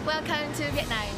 Welcome to Vietnam.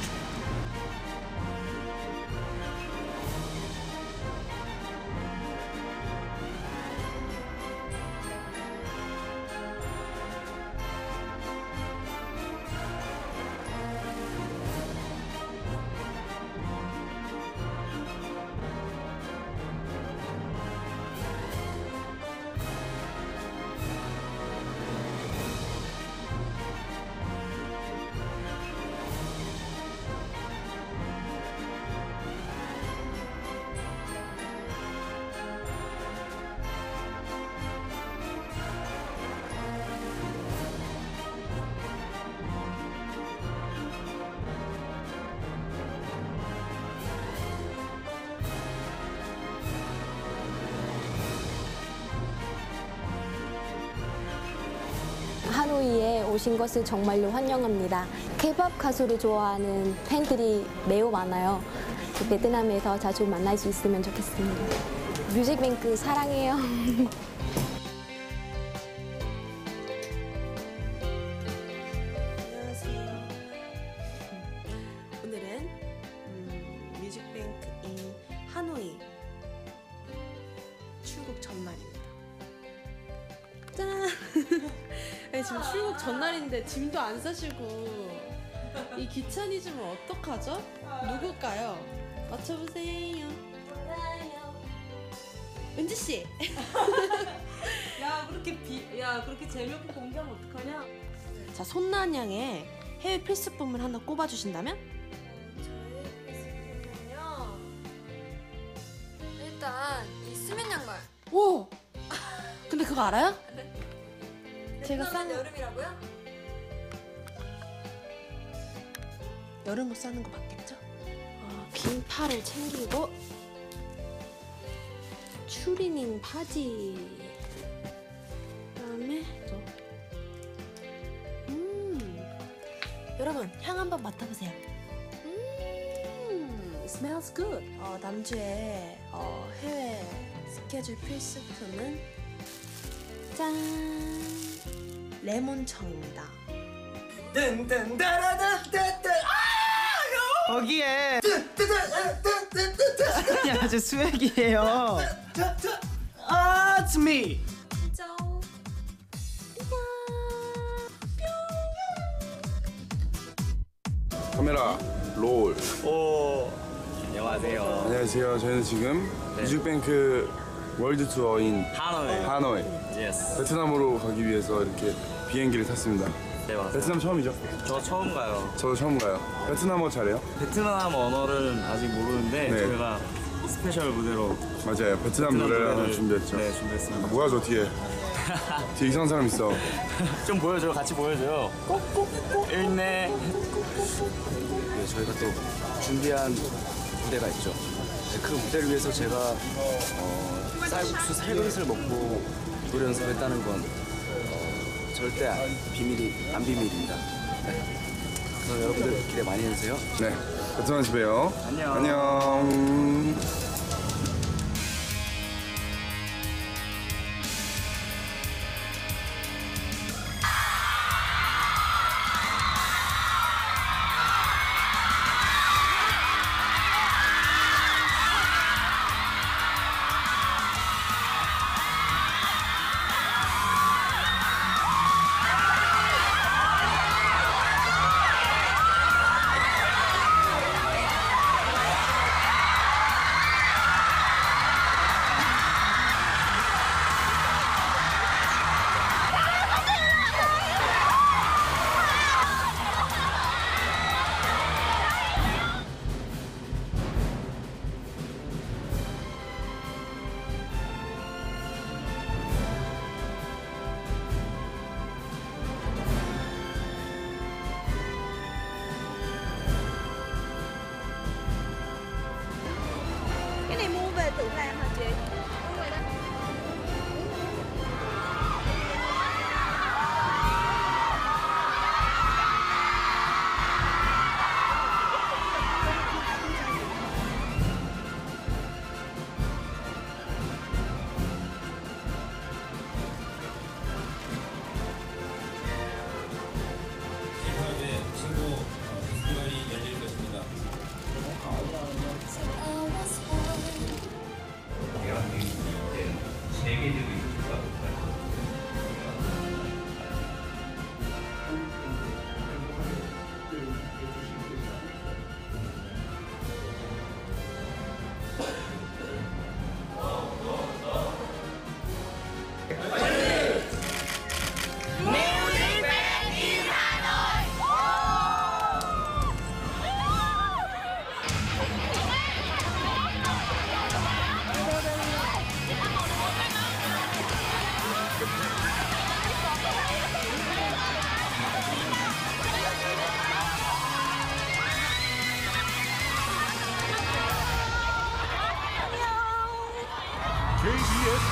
하노이에 오신 것을 정말로 환영합니다. K-pop 가수를 좋아하는 팬들이 매우 많아요. 베트남에서 자주 만날 수 있으면 좋겠습니다. 뮤직뱅크 사랑해요. 안녕하세요. 오늘은 뮤직뱅크인 하노이 출국 전날입니다. 짠! 아니, 지금 출국 전날인데 짐도 안 싸시고 이 귀차니즘은 어떡하죠? 누굴까요? 맞춰보세요. 은지 씨. 그렇게 재미없게 공개하면 어떡하냐? 자, 손난양의 해외 필수품을 하나 꼽아주신다면? 저의 필수품은요. 일단 이 수면 양말. 오! 근데 그거 알아요? 제가 베트남은 여름이라고요? 여름 옷 사는 거 맞겠죠? 긴 팔을 챙기고 추리닝 바지 그다음에 여러분 향 한번 맡아보세요. smells good. 남주의 해외 스케줄 필수품은 짠 레몬청입니다. 거기에 아주 수액이에요. It's me. 짜오. 카메라 롤. 오, 안녕하세요. 안녕하세요. 저희는 지금 뮤직뱅크 월드 투어인 하노이 예스. 베트남으로 가기 위해서 이렇게 비행기를 탔습니다. 네, 맞아요. 베트남 처음이죠? 저 처음 가요. 저도 처음 가요. 베트남어 잘해요? 베트남 언어를 아직 모르는데 네. 저희가 스페셜 무대로 맞아요. 베트남 노래를 하나 준비했죠. 네, 준비했습니다. 뭐야 저 뒤에? 뒤에 이상한 사람 있어. 좀 보여줘요. 같이 보여줘요. 꼭꼭꼭 있네. 네, 저희가 또 준비한 무대가 있죠. 네, 그 무대를 위해서 제가 쌀국수 3그릇을 먹고 노래 연습했다는 건 절대 안 비밀입니다. 네. 그래서 여러분들 기대 많이 해주세요. 네. 베트남에서 봬요. 안녕. 안녕.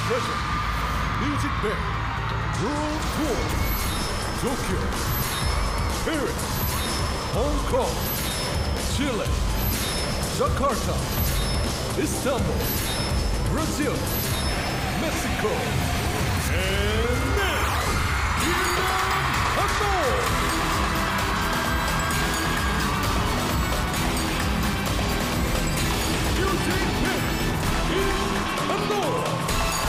present Music Bank World Tour. Tokyo, Paris, Hong Kong, Chile, Jakarta, Istanbul, Brazil, Mexico, and now, Hanoi! Music Bank in Hanoi!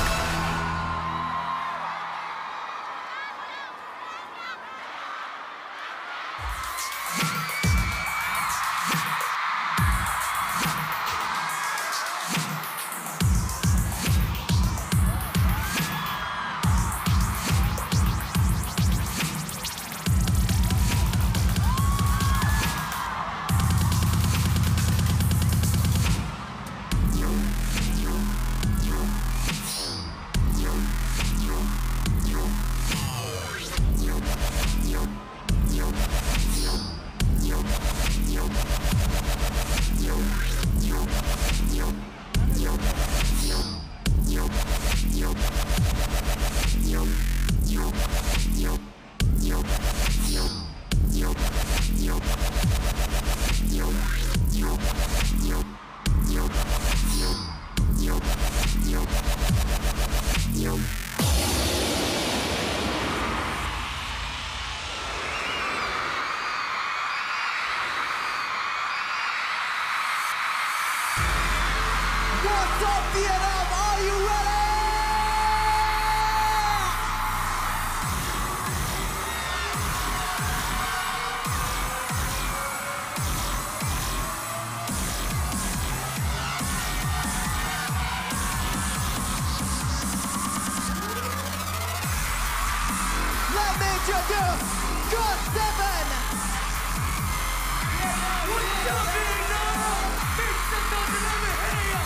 What's up, Vietnam? Are you ready? Let me introduce God 7. What's up, Vietnam? Big Santos and let me hear ya.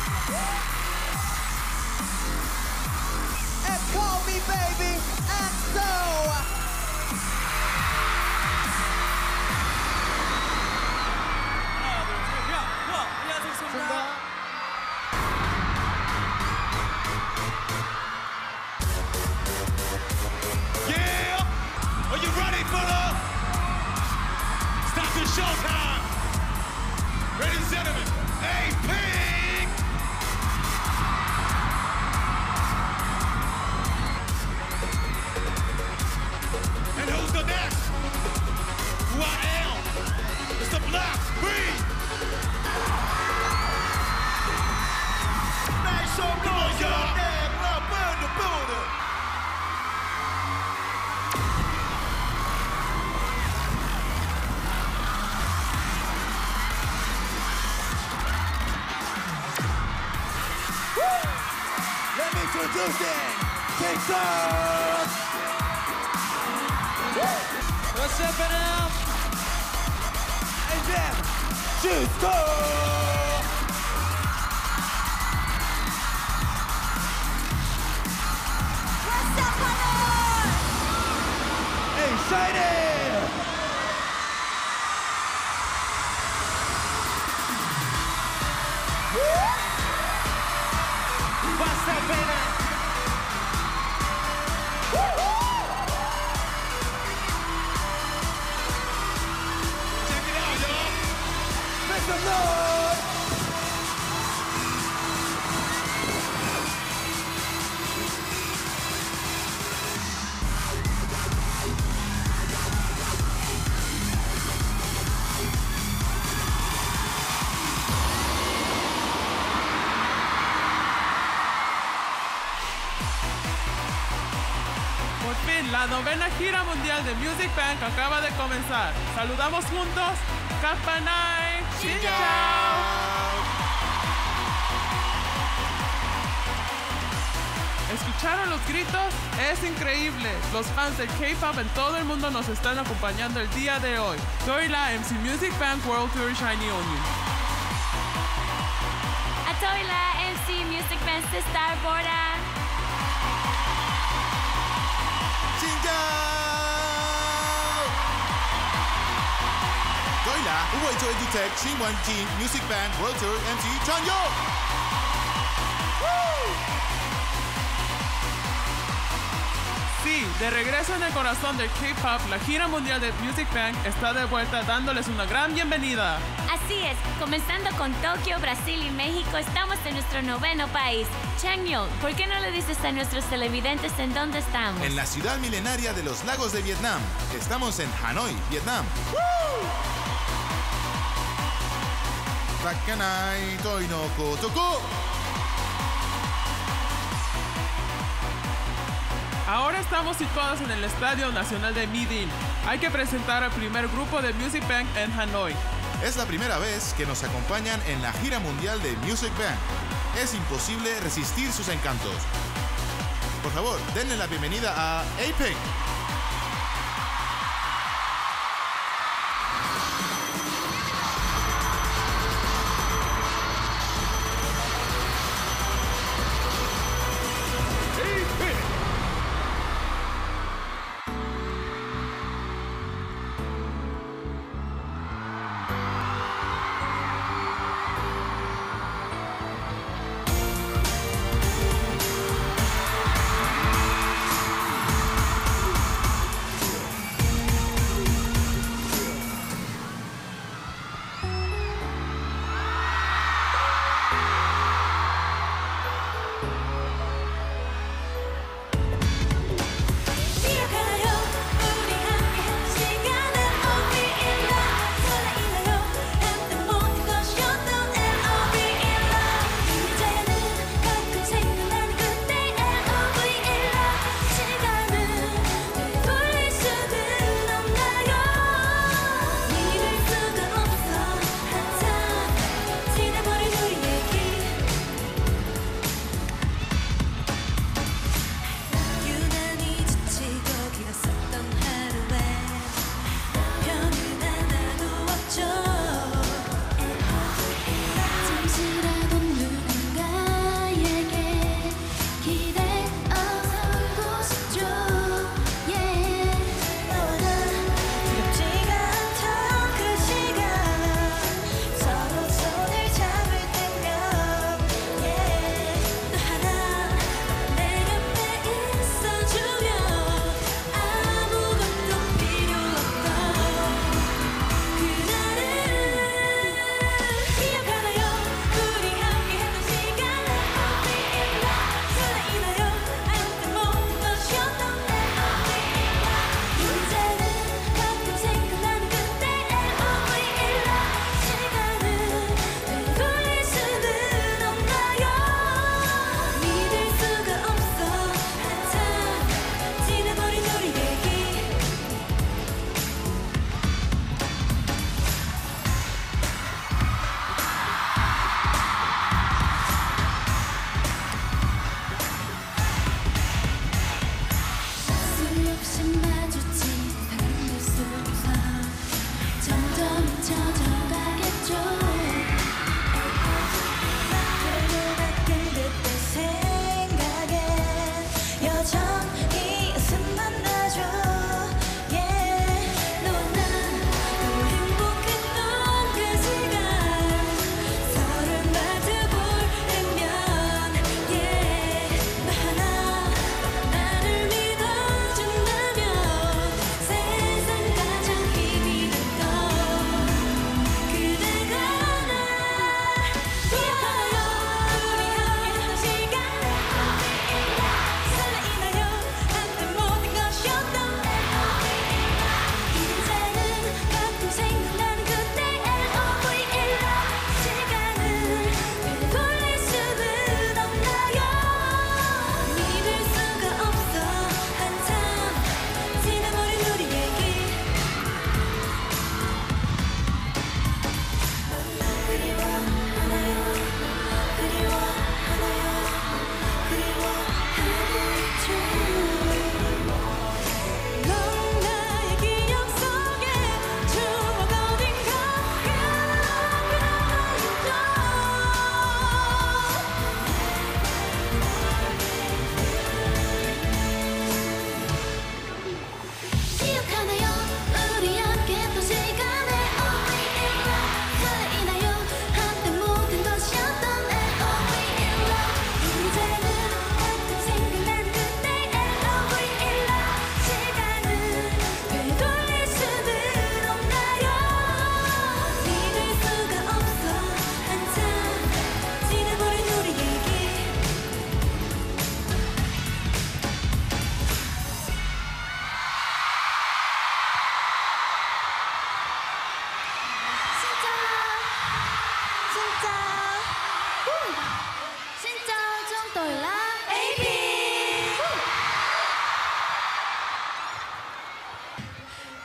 And call me baby, and so Yeah! Are you ready for the start the showtime? Ladies and gentlemen, A-Pink! And who's the next? Who I am? It's the Black Beat! Make some noise, y'all! Burn the building! let me introduce it. Kingston. What's up, Vietnam? And then Justo. What's up, Hanoi? Excited. What's up, baby? Check it out, y'all! Make some noise. Por fin, la 9ª gira mundial de Music Bank acaba de comenzar. Saludamos juntos. Kapanay. Xin chao. ¿Escucharon los gritos? Es increíble. Los fans del K-pop en todo el mundo nos están acompañando el día de hoy. Soy la MC Music Bank World Tour Shiny Onion. Soy la MC Music Bank Sister Bora. Tôi là Wu Wei Zhou Edutech Xin Wan Jin Music Band World Tour MC Chan Yo. Sí, de regreso en el corazón del K-pop, la gira mundial de Music Bank está de vuelta dándoles una gran bienvenida. Así es, comenzando con Tokio, Brasil y México, estamos en nuestro 9º país. Chanyeol, ¿por qué no le dices a nuestros televidentes en dónde estamos? En la ciudad milenaria de los lagos de Vietnam. Estamos en Hanoi, Vietnam. Takanai Toinoko Toko. Ahora estamos situados en el Estadio Nacional de My Dinh. Hay que presentar al primer grupo de Music Bank en Hanoi. Es la primera vez que nos acompañan en la gira mundial de Music Bank. Es imposible resistir sus encantos. Por favor, denle la bienvenida a A-Pink.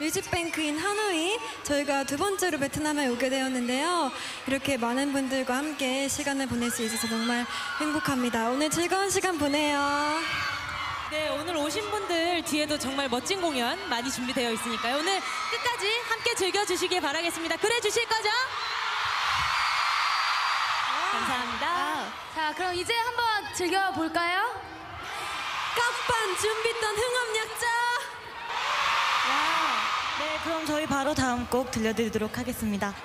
뮤직뱅크인 하노이, 저희가 두 번째로 베트남에 오게 되었는데요. 이렇게 많은 분들과 함께 시간을 보낼 수 있어서 정말 행복합니다. 오늘 즐거운 시간 보내요. 네, 오늘 오신 분들 뒤에도 정말 멋진 공연 많이 준비되어 있으니까요. 오늘 끝까지 함께 즐겨주시길 바라겠습니다. 그래 주실 거죠? 감사합니다. 자, 그럼 이제 한번 즐겨볼까요? 깜판 준비던 흥업약자. 네, 그럼 저희 바로 다음 곡 들려드리도록 하겠습니다.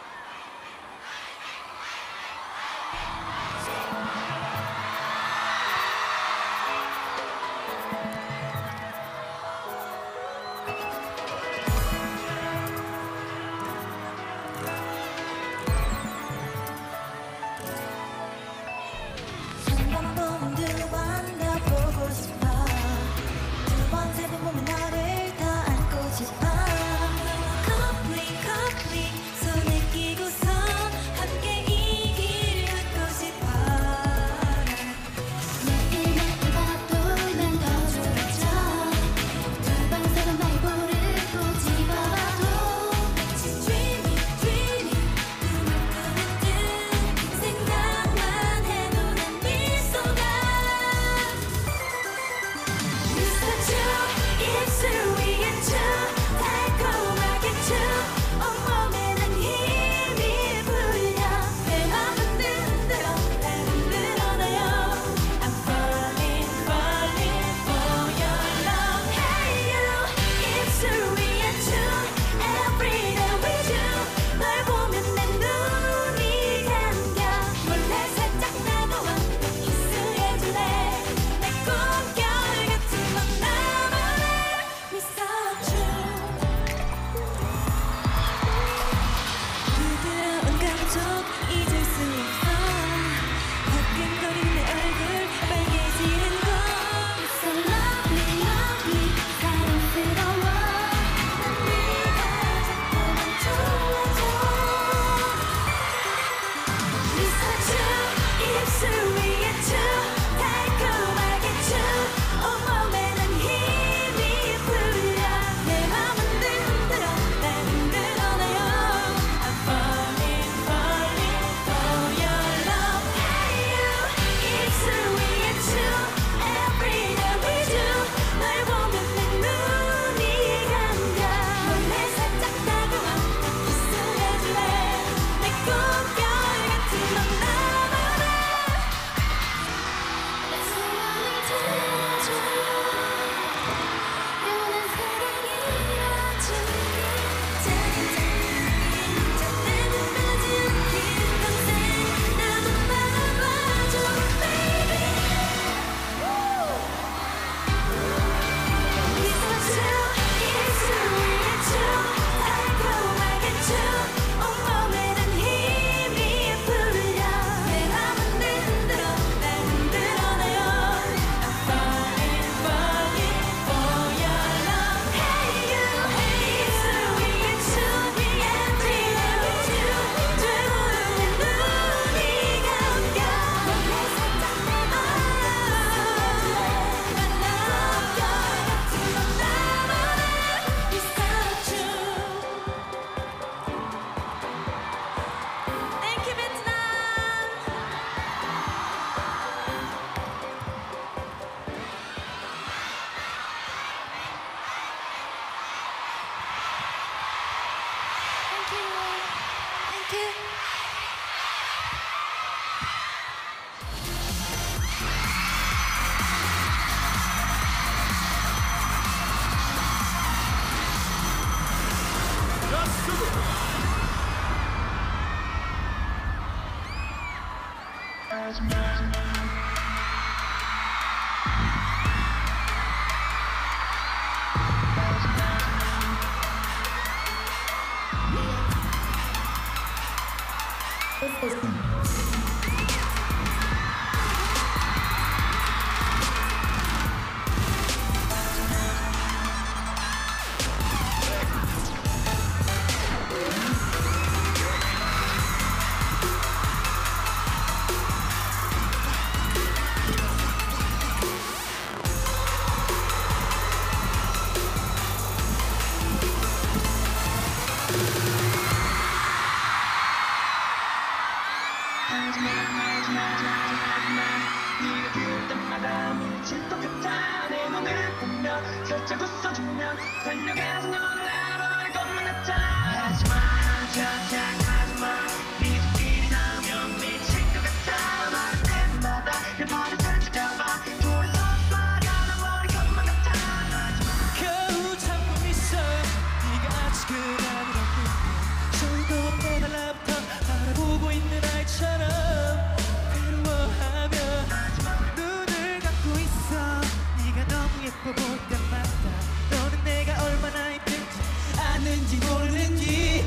달려가서 넌 알아볼 것만 같아 하지마 하지마 네 손길이 닿으면 미칠 것 같아 말할 때마다 내 발을 살짝잡아 둘이서 빨아나버릴 것만 같아 겨우 참고 있어 네가 아직은 아니라고 저도 빼달라부터 알아보고 있는 아이처럼 괴로워하며 눈을 감고 있어 네가 너무 예뻐 보일 때마다 너는 내가 얼마나 힘든지 아는지 모르는지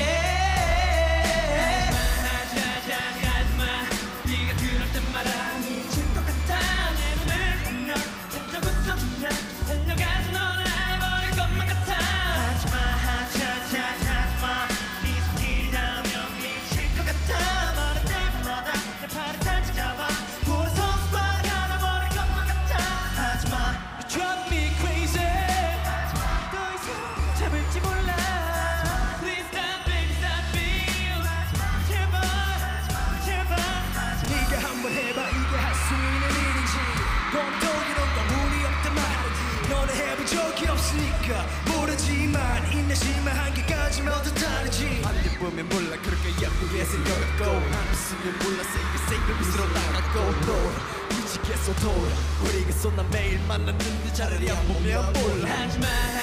하지마 네가 그럴 때마다 미칠 것 같아 내 눈을 보며 살짝 웃어주면 달려가서 넌 알아버릴 것만 같아 하지마 네 손길이 닿으면 미칠 것 같아 말할 때마다 내 팔을 살짝 잡아 돌아서 빨아나버릴 것만 같아 하지마 You drive me crazy 더 이상 참을지 몰라 Please stop baby stop it 제발 네가 한번 해봐 이게 할 수 있는 일인지 보통 이런 건 운이 없단 말이지 너는 해본 적이 없으니까 모르지만 인내심만 한계까지면 어떻다는지 언제 보면 몰라 그렇게 예쁘게 생겨갔고 안 웃으면 몰라 세게 미스러 나가고 또 미치겠어 돌아 우리겠어 난 매일 만났는데 차라리 안 보면 몰라 하지마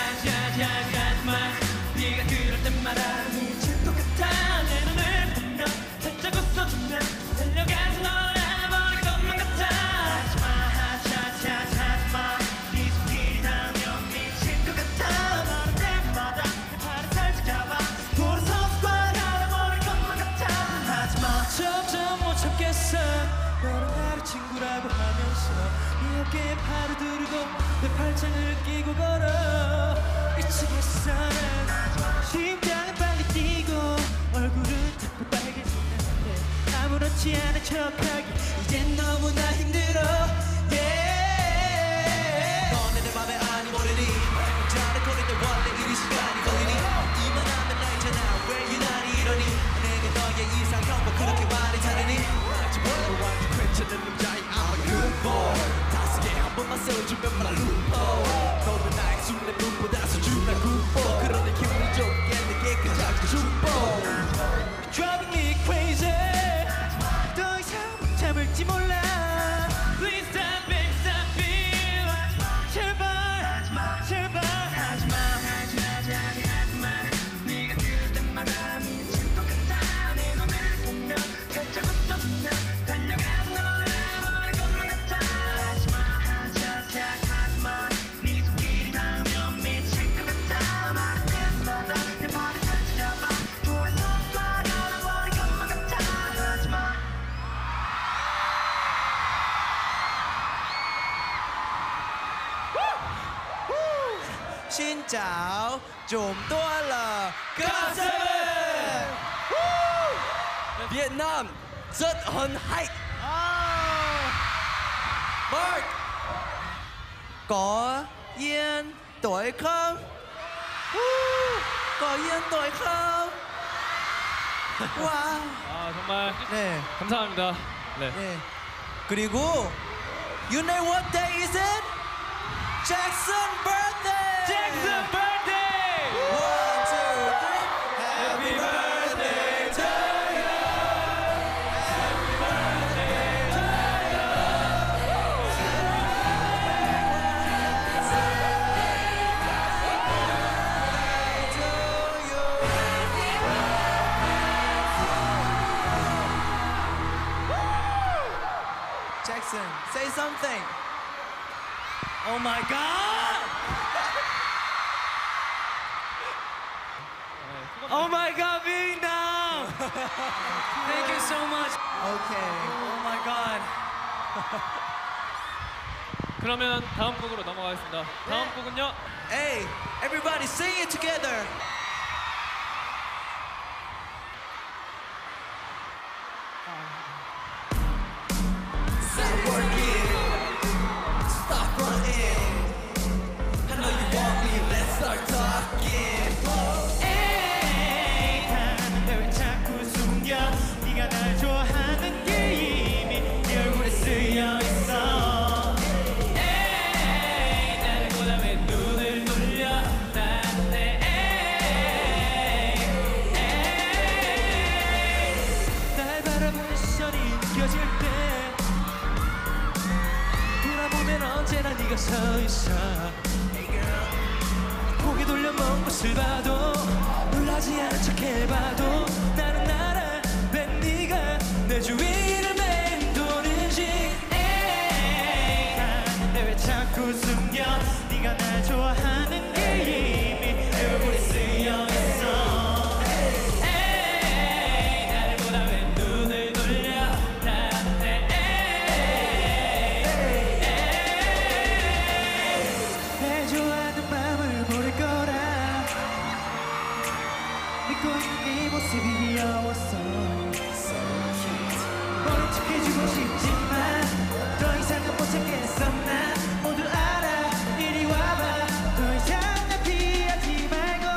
네가 그럴 때마다 미칠 것 같아 내 눈을 보며 살짝 웃어주면 달려가서 널 알아버릴 것만 같아 하지마 네 손길이 닿으면 미칠 것 같아 말할 때마다 내 팔을 살짝 잡아 돌아서 빨아나버릴 것만 같아 하지마 점점 못 참겠어 너는 나를 친구라고 하면서 네 어깨에 팔을 두르고 내 팔짱을 끼고 걸어 미치겠어 난 심장은 빨리 뛰고 얼굴은 자꾸 빨개지는데 아무렇지 않은 척하기 이젠 너무나 힘들어 너네 내 맘에 아니 모르니 잘할 거리는데 원래 이리 시간이 걸리니 이만하면 나있잖아 왜 유난히 이러니 내게 너의 이상형 뭐 그렇게 말이 다르니 아직 모르고 완전 괜찮은 남자인 I'm a good boy 다섯개 한 번만 세워주면 말아 루포 너는 나의 술래 눈보다 수준한 굿보 그러니 기분이 좋게 내게 그 작은 축복 Driving me crazy 더 이상 참을지 몰라 Please stop baby stop it 제발 하지마 네가 그럴 때마다 미칠 것 같아 내 눈을 보며 살짝 웃어주면 달려가서 널 알아버릴 것만 같아 하지마 네 손길이 닿으면 미칠 것 같아 말할 때마다 내 발을 살짝 잡아 돌아서 빨아나버릴 것만 같아 하지마 Xin chào, chúng tôi là GOT7 Việt Nam rất hân hạnh. Mark, có yên tuổi không? có yên tuổi không? Wow. 정말 네. 감사합니다. 네. 네. 그리고 you know what day is it? Jackson birthday. Jackson birthday. 1, 2, 3. Happy birthday to you. Happy birthday to you. Jackson, say something. Oh my God! Oh my God, Vietnam! Thank you so much. Okay. Oh my God. 그러면 다음 곡으로 넘어가겠습니다. 다음 곡은요. Hey, everybody sing it together. Stop working. Stop running. I know you want me. Let's start talking. 에이, 다른 널 자꾸 숨겨. 네가 날 좋아하는 게 이미 네 얼굴에 쓰여 있어. 에이, 나를 보다 왜 눈을 돌려? 빛을 봐도 놀라지 않은 척 해봐도 나는 알아 왜 네가 내 주위를 맴도는지 내 왜 자꾸 숨겨 네가 날 좋아하는 게 이미 얼굴에 쓰여있어 나를 보다 왜 눈을 돌려 나한테 내 좋아하는 마음을 모를 거라 믿고 있는 네 모습이 귀여웠어 모른 척 해주고 싶지만 더 이상은 못 참겠어 난 모두 알아 이리 와봐 더 이상 날 피하지 말고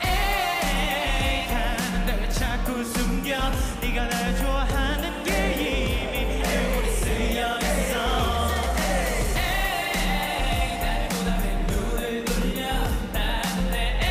하는데 왜 자꾸 숨겨 네가 날 좋아하는 게 이미 얼굴에 쓰여있어 나를 보다 왜 눈을 돌려 나한테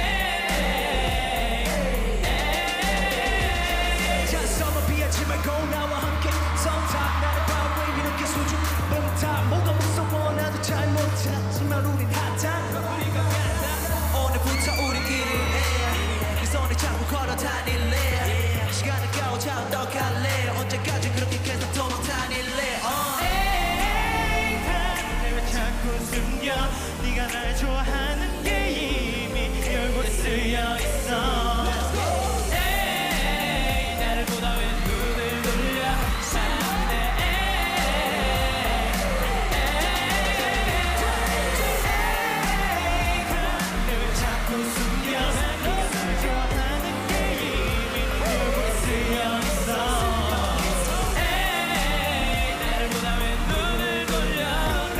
찬성을 피하지 말고 나와 함께 손잡 나를 봐 왜 이렇게 수줍 멈타 뭐가 무서워 나도 잘 못하지만 우린 핫한 우리가 같다 오늘부터 우리끼리 해 이 손에 잡고 걸어 다닐래 시간을 가오자 어떡할래 언제까지 그렇게 계속 도망다닐래 왜 자꾸 숨겨 네가 날 좋아하는 게 이미 얼굴에 쓰여있어 나를 보다 왜 눈을 돌려 왜 자꾸 숨겨 네가 날 좋아하는 게 이미 얼굴에 쓰여있어 나를 보다 왜 눈을 돌려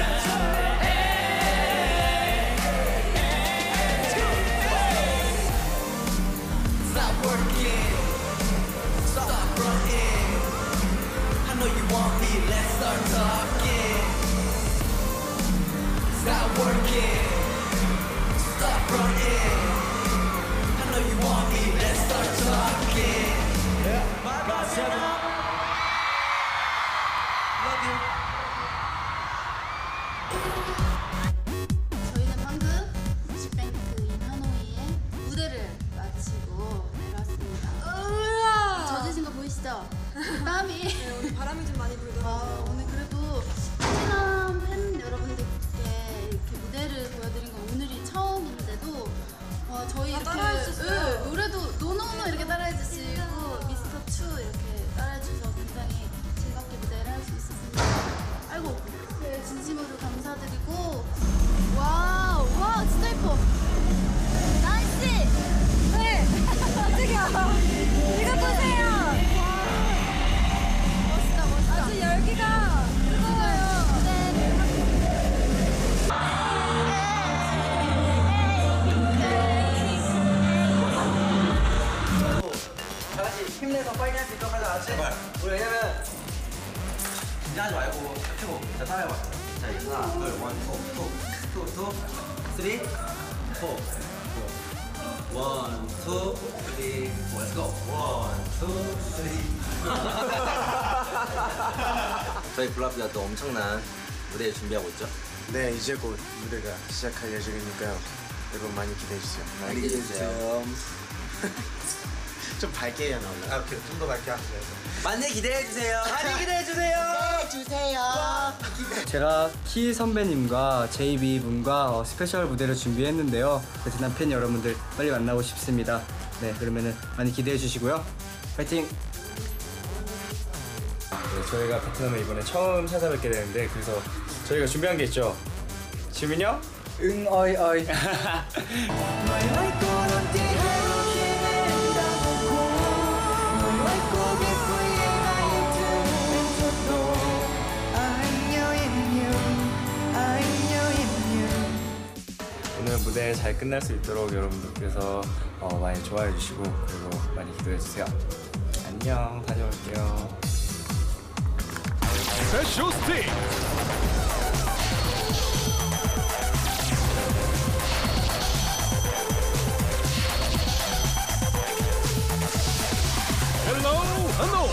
Stop working, stop running. I know you want me, let's start talking. Stop working, stop running. I know you want me, let's start talking. Bye bye Vietnam. Love you. 저희는 방금 뮤직뱅크 인 하노이의 무대를 마치고 내려왔습니다. 젖으신 거 보이시죠? 땀이. 네, 오늘 바람이 좀 많이 불더라고요. 오늘 그래도 베트남 팬 여러분들께 이렇게 무대를 보여드린 건 오늘이 처음인데도 저희 다 이렇게 따라해주셨어요. 노래도 노노노 이렇게 따라해주시고 미스터 추 이렇게 따라해주셔서 굉장히 즐겁게 무대를 할 수 있었습니다. 아이고 네, 진심으로 감사드리고 와우 진짜 예뻐. 나이스. 네, 어떡해요. 이거 보세요. 멋있다. 아주 열기가 뜨거워요. 네. 다 같이 힘내서 파이팅 할 수 있도록 하자, 알았지? 우리 왜냐면 긴장하지 말고 펴고 자, 따라해봐. 자, 하나, 둘, 원, 투, 쓰리, 포. 원, 투, 쓰리, 포. Let's go. 원, 투, 쓰리. 저희 블라프가 또 엄청난 무대를 준비하고 있죠? 네, 이제 곧 무대가 시작할 예정이니까요. 여러분 많이 기대해주세요. 많이 기대해주세요. 좀 밝게 해야 나올라. 아, 오케이. 좀 더 밝게 하세요. 많이 기대해주세요. 많이 기대해주세요. 제가 키 선배님과 JB 분과 스페셜 무대를 준비했는데요. 베트남 팬 여러분들 빨리 만나고 싶습니다. 네, 그러면은 많이 기대해 주시고요. 파이팅! 네, 저희가 베트남에 이번에 처음 찾아뵙게 되는데 그래서 저희가 준비한 게 있죠. 지민요? 응, 어이, 어이. 오늘 무대 잘 끝날 수 있도록 여러분들께서 많이 좋아해 주시고 그리고 많이 기도해 주세요. 안녕, 다녀올게요. 스페셜 스틱. 헬로 하노.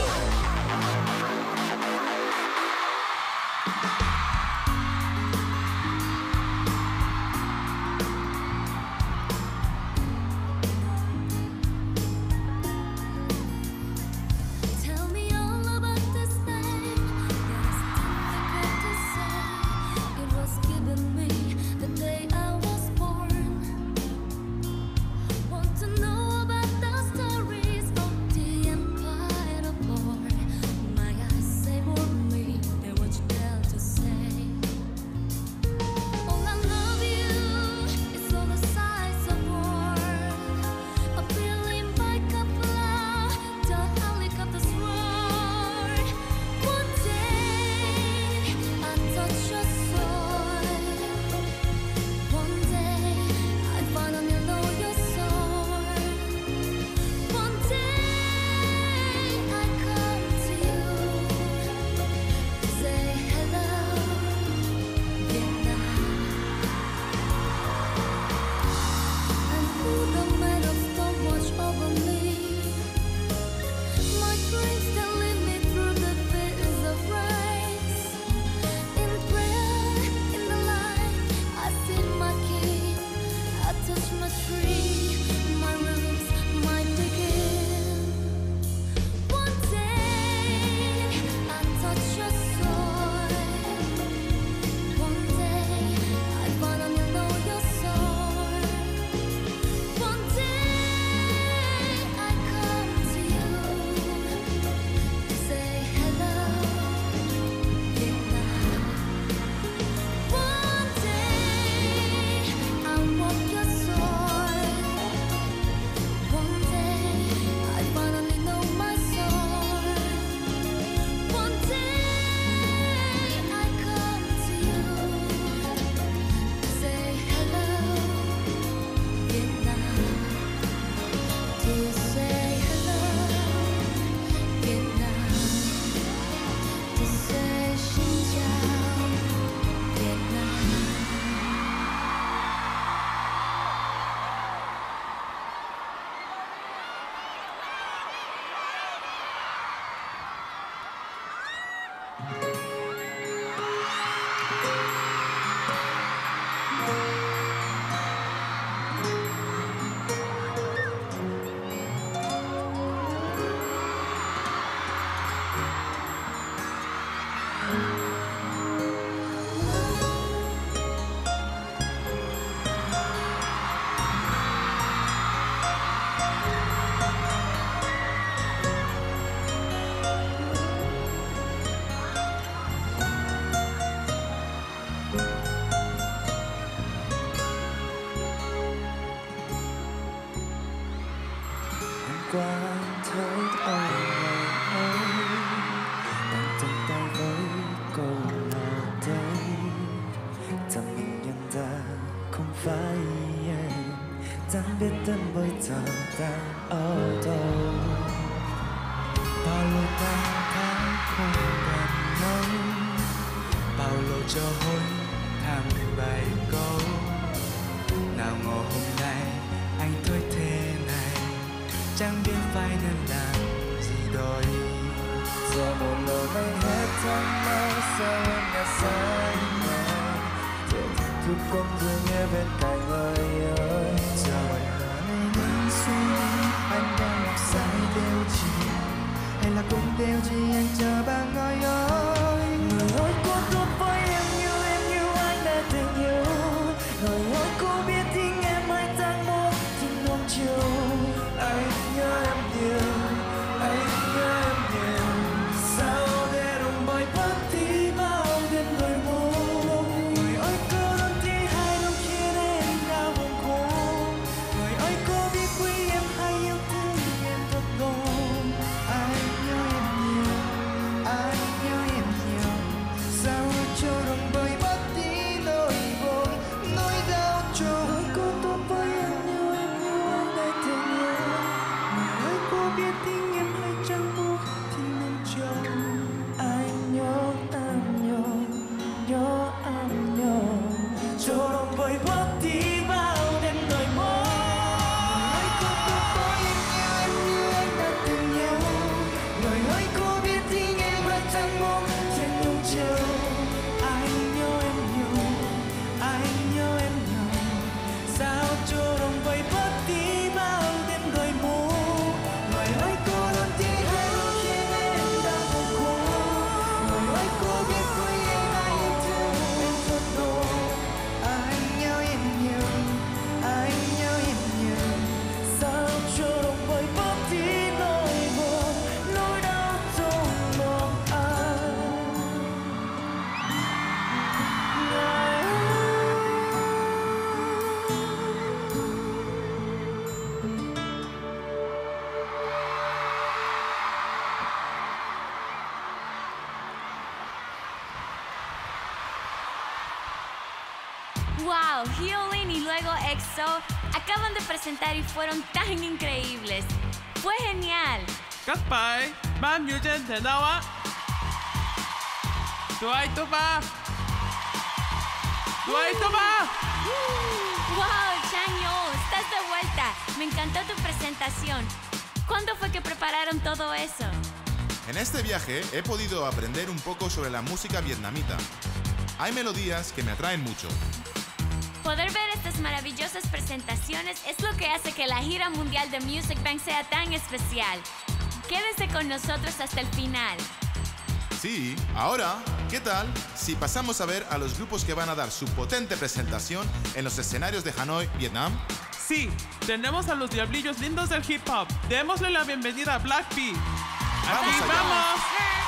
quan thấy ôi đang trong tay với câu nào đây ta mình nhận ra không phải em chẳng biết tên bây giờ đang ở đâu bao lâu năm tháng không gặp nhau bao lâu cho hối thăm vài câu nào ngờ hôm nay anh thôi thế này chẳng biết phải nên làm gì đôi giờ một lời bay hết trong mơ sao em đã sai nhau giờ thì thức con vừa nghe bên cạnh ơi ơi trời ơi nên suy anh đang làm sai điều gì hay là cũng điều gì anh chờ bạn ngồi ơi người ơi có tốt với em như anh đã từng yêu người ơi cô biết tiếng em ai đang muốn thì nông chiều anh nhớ em nhiều anh nhớ em nhiều sao để đồng bời mất đi bao đêm người mù người ơi có đôi khi hay đôi khi em đau buồn khổ người ơi có biết quý em hay yêu thương em thật lòng anh nhớ em nhiều anh nhớ em nhiều sao cho đồng bời mất đi nỗi buồn nỗi đau trôi có tốt với em như anh đã từng yêu người ơi có biết tiếng em hay chẳng buồn thì nên cho anh nhớ em nhớ em nhớ cho đồng bời mất đi bao đêm đợi mơ người ơi có tốt với em như anh đã từng yêu người ơi có biết tiếng em hay chẳng buồn thì nên cho anh nhớ em nhiều anh nhớ em nhiều sao cho đồng bời mất đi bao đêm đợi mơ người ơi có đôi khi hay đôi khi em đang buồn khổ người ơi có biết quý em hay yêu thương em thật lòng anh nhớ em nhiều anh nhớ em nhiều sao cho đồng bời mất đi nỗi buồn nỗi đau trong lòng anh Wow, Hyolyn y luego EXO acaban de presentar y fueron tan increíbles. Fue genial. Goodbye. Man Yujen de Nawa. Tuay Tuba. Tuay Tuba. Wow, Changyo, estás de vuelta. Me encantó tu presentación. ¿Cuándo fue que prepararon todo eso? En este viaje he podido aprender un poco sobre la música vietnamita. Hay melodías que me atraen mucho. Poder ver estas maravillosas presentaciones es lo que hace que la gira mundial de Music Bank sea tan especial. Quédense con nosotros hasta el final. Sí, ahora, ¿qué tal si pasamos a ver a los grupos que van a dar su potente presentación en los escenarios de Hanoi, Vietnam? Sí, tenemos a los diablillos lindos del hip hop. Démosle la bienvenida a Blackpink. ¡Aquí allá. vamos!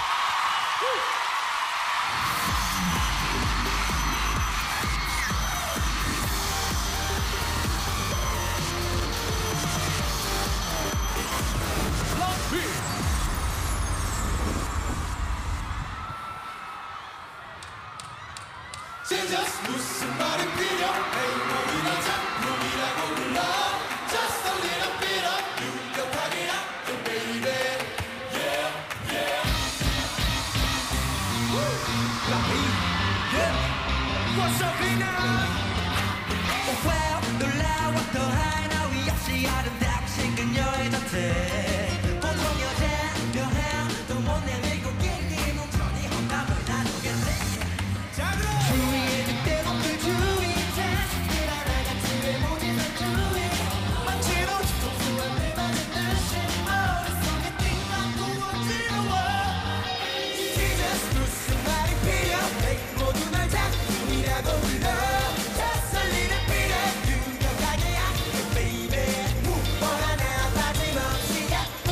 Just 무슨 말이 필요해 너희는 작품이라고 불러 Just a little bit of 유격하게 하죠 baby Yeah, yeah Yeah What's up now Oh wow 놀라워 더한 나위 없이 아름답고 신근여의 자태 보통 여자 여행 또 못 내밀고 끼리 뭉쳐니 험담을 나누겠네 주위에 그때부터 주위 자식들 하나같이 외모지 산주위 마치도 소소한 내 맞은 듯이 머릿속에 띵하고 어지러워 Jesus 무슨 말이 필요해 모두 날 작품이라고 불러 Just a little bit of 유격하게 하게 baby 뭘 하나 빠짐없이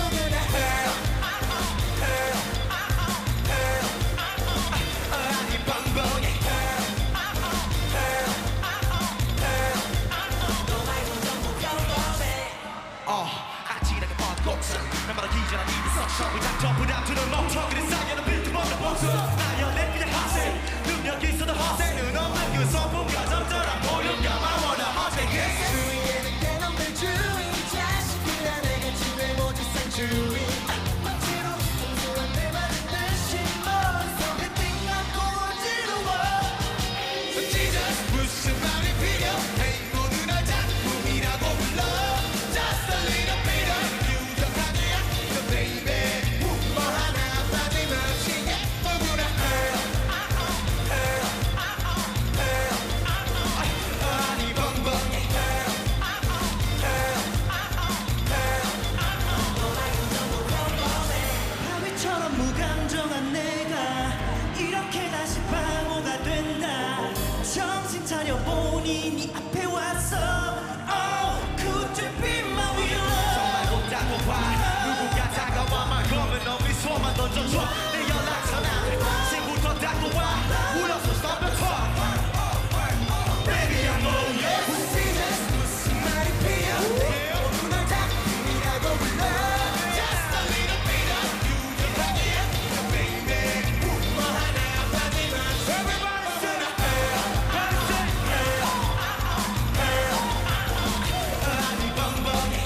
부장 부담주는 멈춰 그래 쌓여는 빈틈 없는 복수 나열내 그냥 허세 능력이 있어도 허세는 없는 그 소품과 점절한 보육야만 원하 허세게 주위에는 게 놈들 주위 자식이라 내게 집에 모두 생주위 마치로 통수한 내 말은 듯이 머릿속에 띵하고 어지러워 Jesus 무슨 말이 필요해 모두 날 작품이라고 불러 Just a little bit of 유력하게 So baby 뭐 하나 빠짐없이 예쁘구나 아니 벙벙이 바위처럼 무감정한 내가 이렇게 다시 바보가 된다 정신 차려 보니 네 앞에 왔어 Oh could you be my hero 정말 못하고 봐 누군가 다가와 말 거면 너 미소만 던져줘 내 연락처나 지금부터 닫고 와 울어서 stop the talk Baby I'm all yours 무슨 말이 필요해 모두 널 작품이라고 불러 Just a little bit of 유력하게 So baby 뭐 하나 빠짐없이 Everybody say that 아니 벙벙이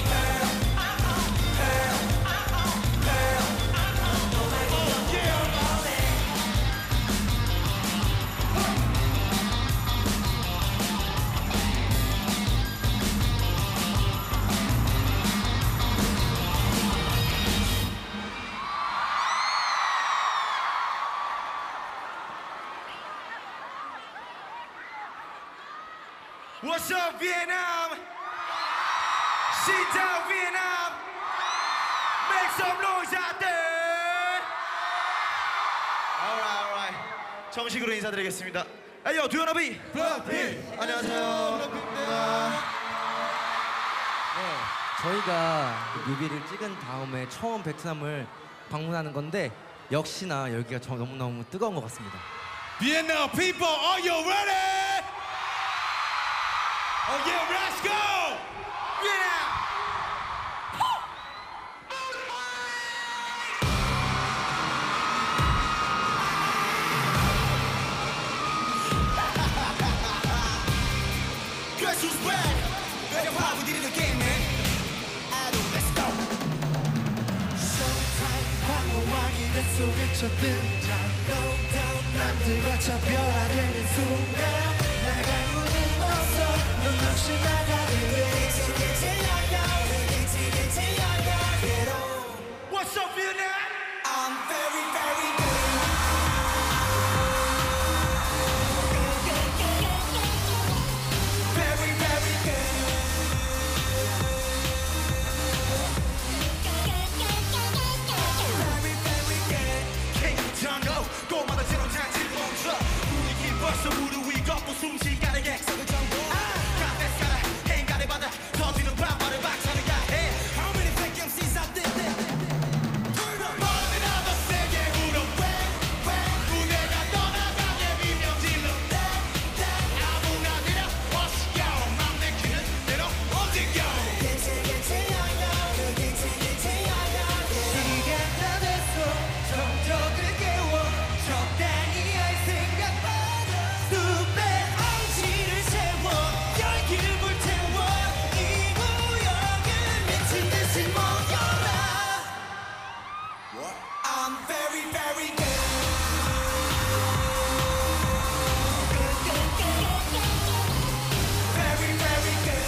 What's up, Vietnam? Sit down, Vietnam. Make some noise out there. Alright. 정식으로 인사드리겠습니다. Hey, yo, do you wanna be? 블락핑. 안녕하세요. 저희가 뮤비를 찍은 다음에 처음 베트남을 방문하는 건데 역시나 여기가 너무너무 뜨거운 것 같습니다. Vietnam people, are you ready? Oh yeah, let's go! Yeah! Guess who's back? 내가 바보 들이는 게임, man. Let's go! Showtime, 방어왕이 속에 첫 등장. No doubt, 남들과 차별화되는 순간. 나갈 문은 없어. 넌 역시 나가게 What's up, Vietnam? I'm very, very good. Very, very good. Very, very good. Can you turn up? 꼬마다 제로 장치 멈춰. 분위기 벌써 무릎 위 걷고 숨쉬가는 객석을 정보. 카페스카라 행가를 받아 터지는 반발을 박차는 야해. How many fake MCs out there? 번이라도 세게 울어. 왜 무대가 떠나가게 비명질러. 아무나 내려 멋있게 맘 내키는 대로 움직여. 시간 다 됐어. 정적을 깨워. 적당히 할 생각보다 숲에 엄지를 세워. 열기를 불태워. 이 구역을 미친 듯이 모여라. I'm very, very good. Very, very good.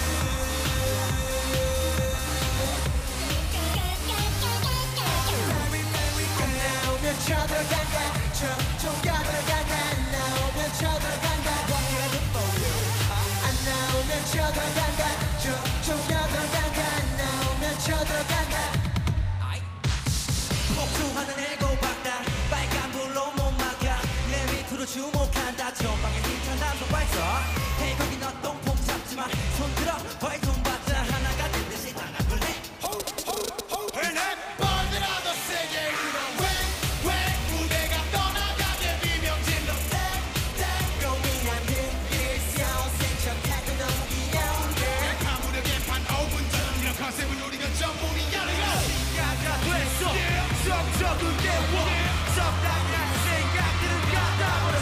Very, very good. 나오면 쳐들어간다. 저쪽 가들어간다. 안 나오면 쳐들어간다. What for you? 안 나오면 쳐들어간다. 저쪽 가들어간다. 안 나오면 쳐들어간다. 폭주하는 애고박다. 빨간불로 못 막아. 내 밑으로 주목한다. 전방에 힘찬 남성 발사. Hey 거기 너 똥폼 잡지마. 손 들어 벌통 받자. 하나가 된 듯이 나가볼래? 번이라도 세게 울어. 왜 무대가 떠나가게 비명질러. 고민한 듯 일상생착하고 너무 귀여운데. 가무력의 판 5분 전. 이런 컨셉은 우리가 전문이야. 시야가 됐어.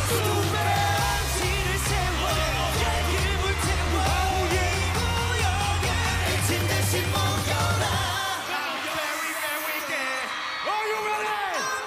수배지를 세워 열기를 불태워 이 구역에 미친 듯이 모여라 I'm very very good Are you ready?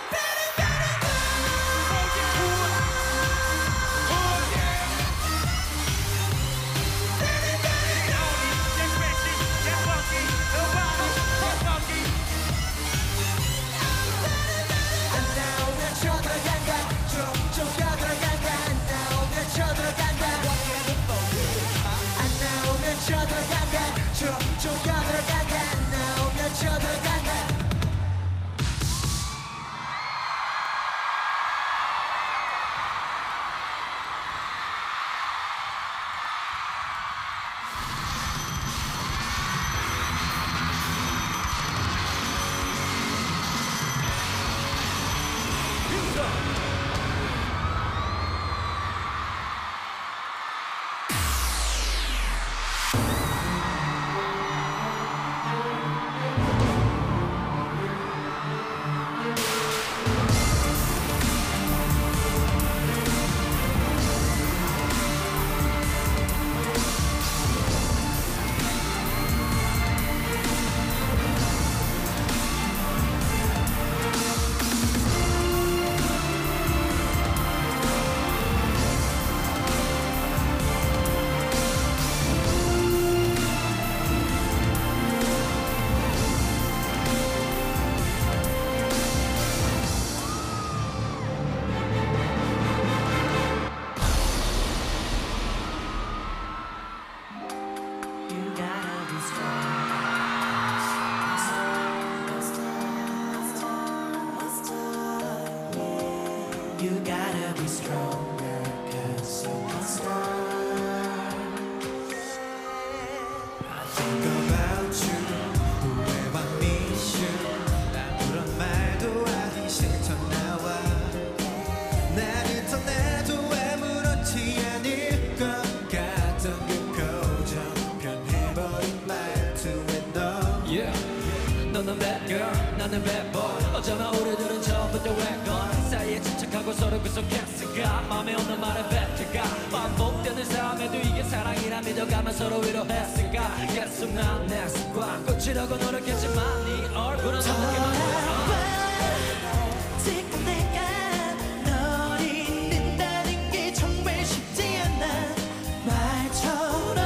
You gotta be stronger, 'cause you're a star. I think about you, where I miss you. 아무런 말도 하기 싫던 나와 나를 떠나도 아무렇지 않을 것 같던 그 표정 변해버린 말투에 너 Yeah. 너는 bad girl, 나는 bad boy. 어쩌면 우리들은 처음부터 웬걸 사이에 집착하고 서로 구속했을까 맘에 없는 말에 뱉을까 반복되는 삶에도 이게 사랑이라 믿어가면 서로 위로했을까 계속 난 내 습관 고치려고 노력했지만 네 얼굴은 어떻게만 지금 내가 널 잊는다는 게 정말 쉽지 않아 말처럼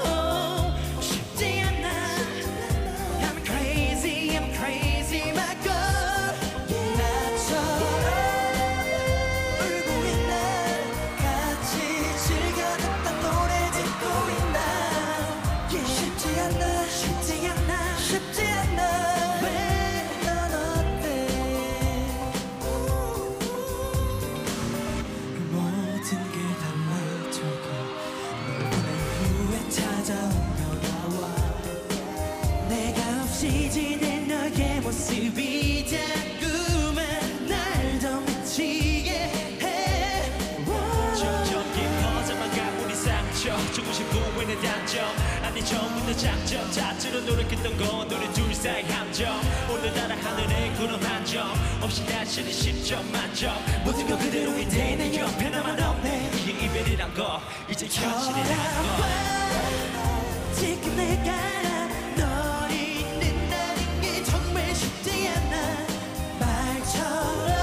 쉽지 않아 I'm crazy my girl 나처럼 울고 있나 같이 즐겨 듣던 노래 듣고 있나 쉽지 않아 쉽지 않아 왜 넌 어때 모든 게 달라져도 널 보낸 후에 찾아온 너와 내가 없이 지낸 너의 모습이 자꾸만 날 더 미치게 해 점점 깊어져만 가 우리 상처 조금씩 보이는 단점 아니 처음부터 장점 자체로 노력했던 건 우리 둘 사이 함정 오늘따라 하늘에 구름 한 점 없이 다시는 10점 만점 모든 건 그대로인데 내 옆에 나만 없네 이게 이별이란 거 이제 현실이란 거 지금 내가 널 잊는다는 게 정말 쉽지 않아 말처럼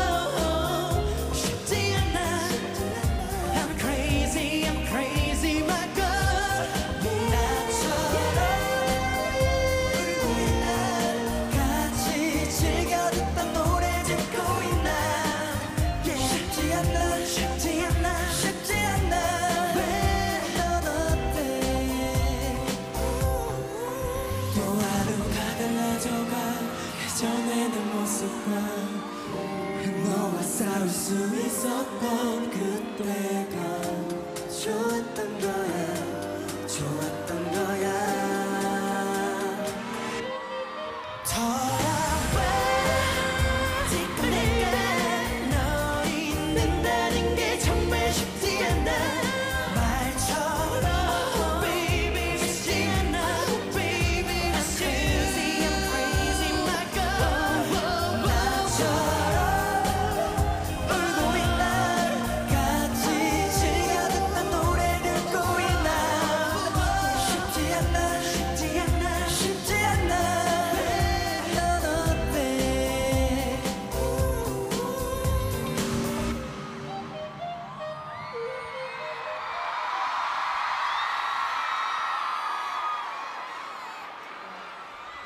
쉽지 않아 I'm crazy my girl 나처럼 울고 있나 같이 즐겨 듣던 노래 듣고 있나 쉽지 않아 왜 넌 어때 또 하루가 달라져가 예전의 내 모습과 너와 싸울 수 있었던 그때가 좋았던 거야 돌아와 지금 내가 널 잊는다는 게 정말 쉽지 않아 말처럼 baby 쉽지 않아 baby I'm crazy my girl 나처럼 울고 있나 같이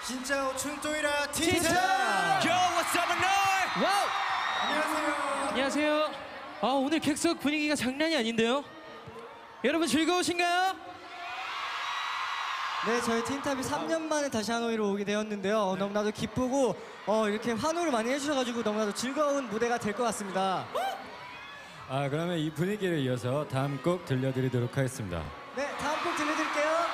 진짜 춘토이라 틴트. Yo, what's up, and 와우. 안녕하세요. 아, 오늘 객석 분위기가 장난이 아닌데요. 여러분 즐거우신가요? 네, 저희 틴탑이 3년 만에 다시 하노이로 오게 되었는데요. 너무나도 기쁘고 이렇게 환호를 많이 해주셔가지고 너무나도 즐거운 무대가 될 것 같습니다. 아, 그러면 이 분위기를 이어서 다음 곡 들려드리도록 하겠습니다. 네, 다음 곡 들려드릴게요.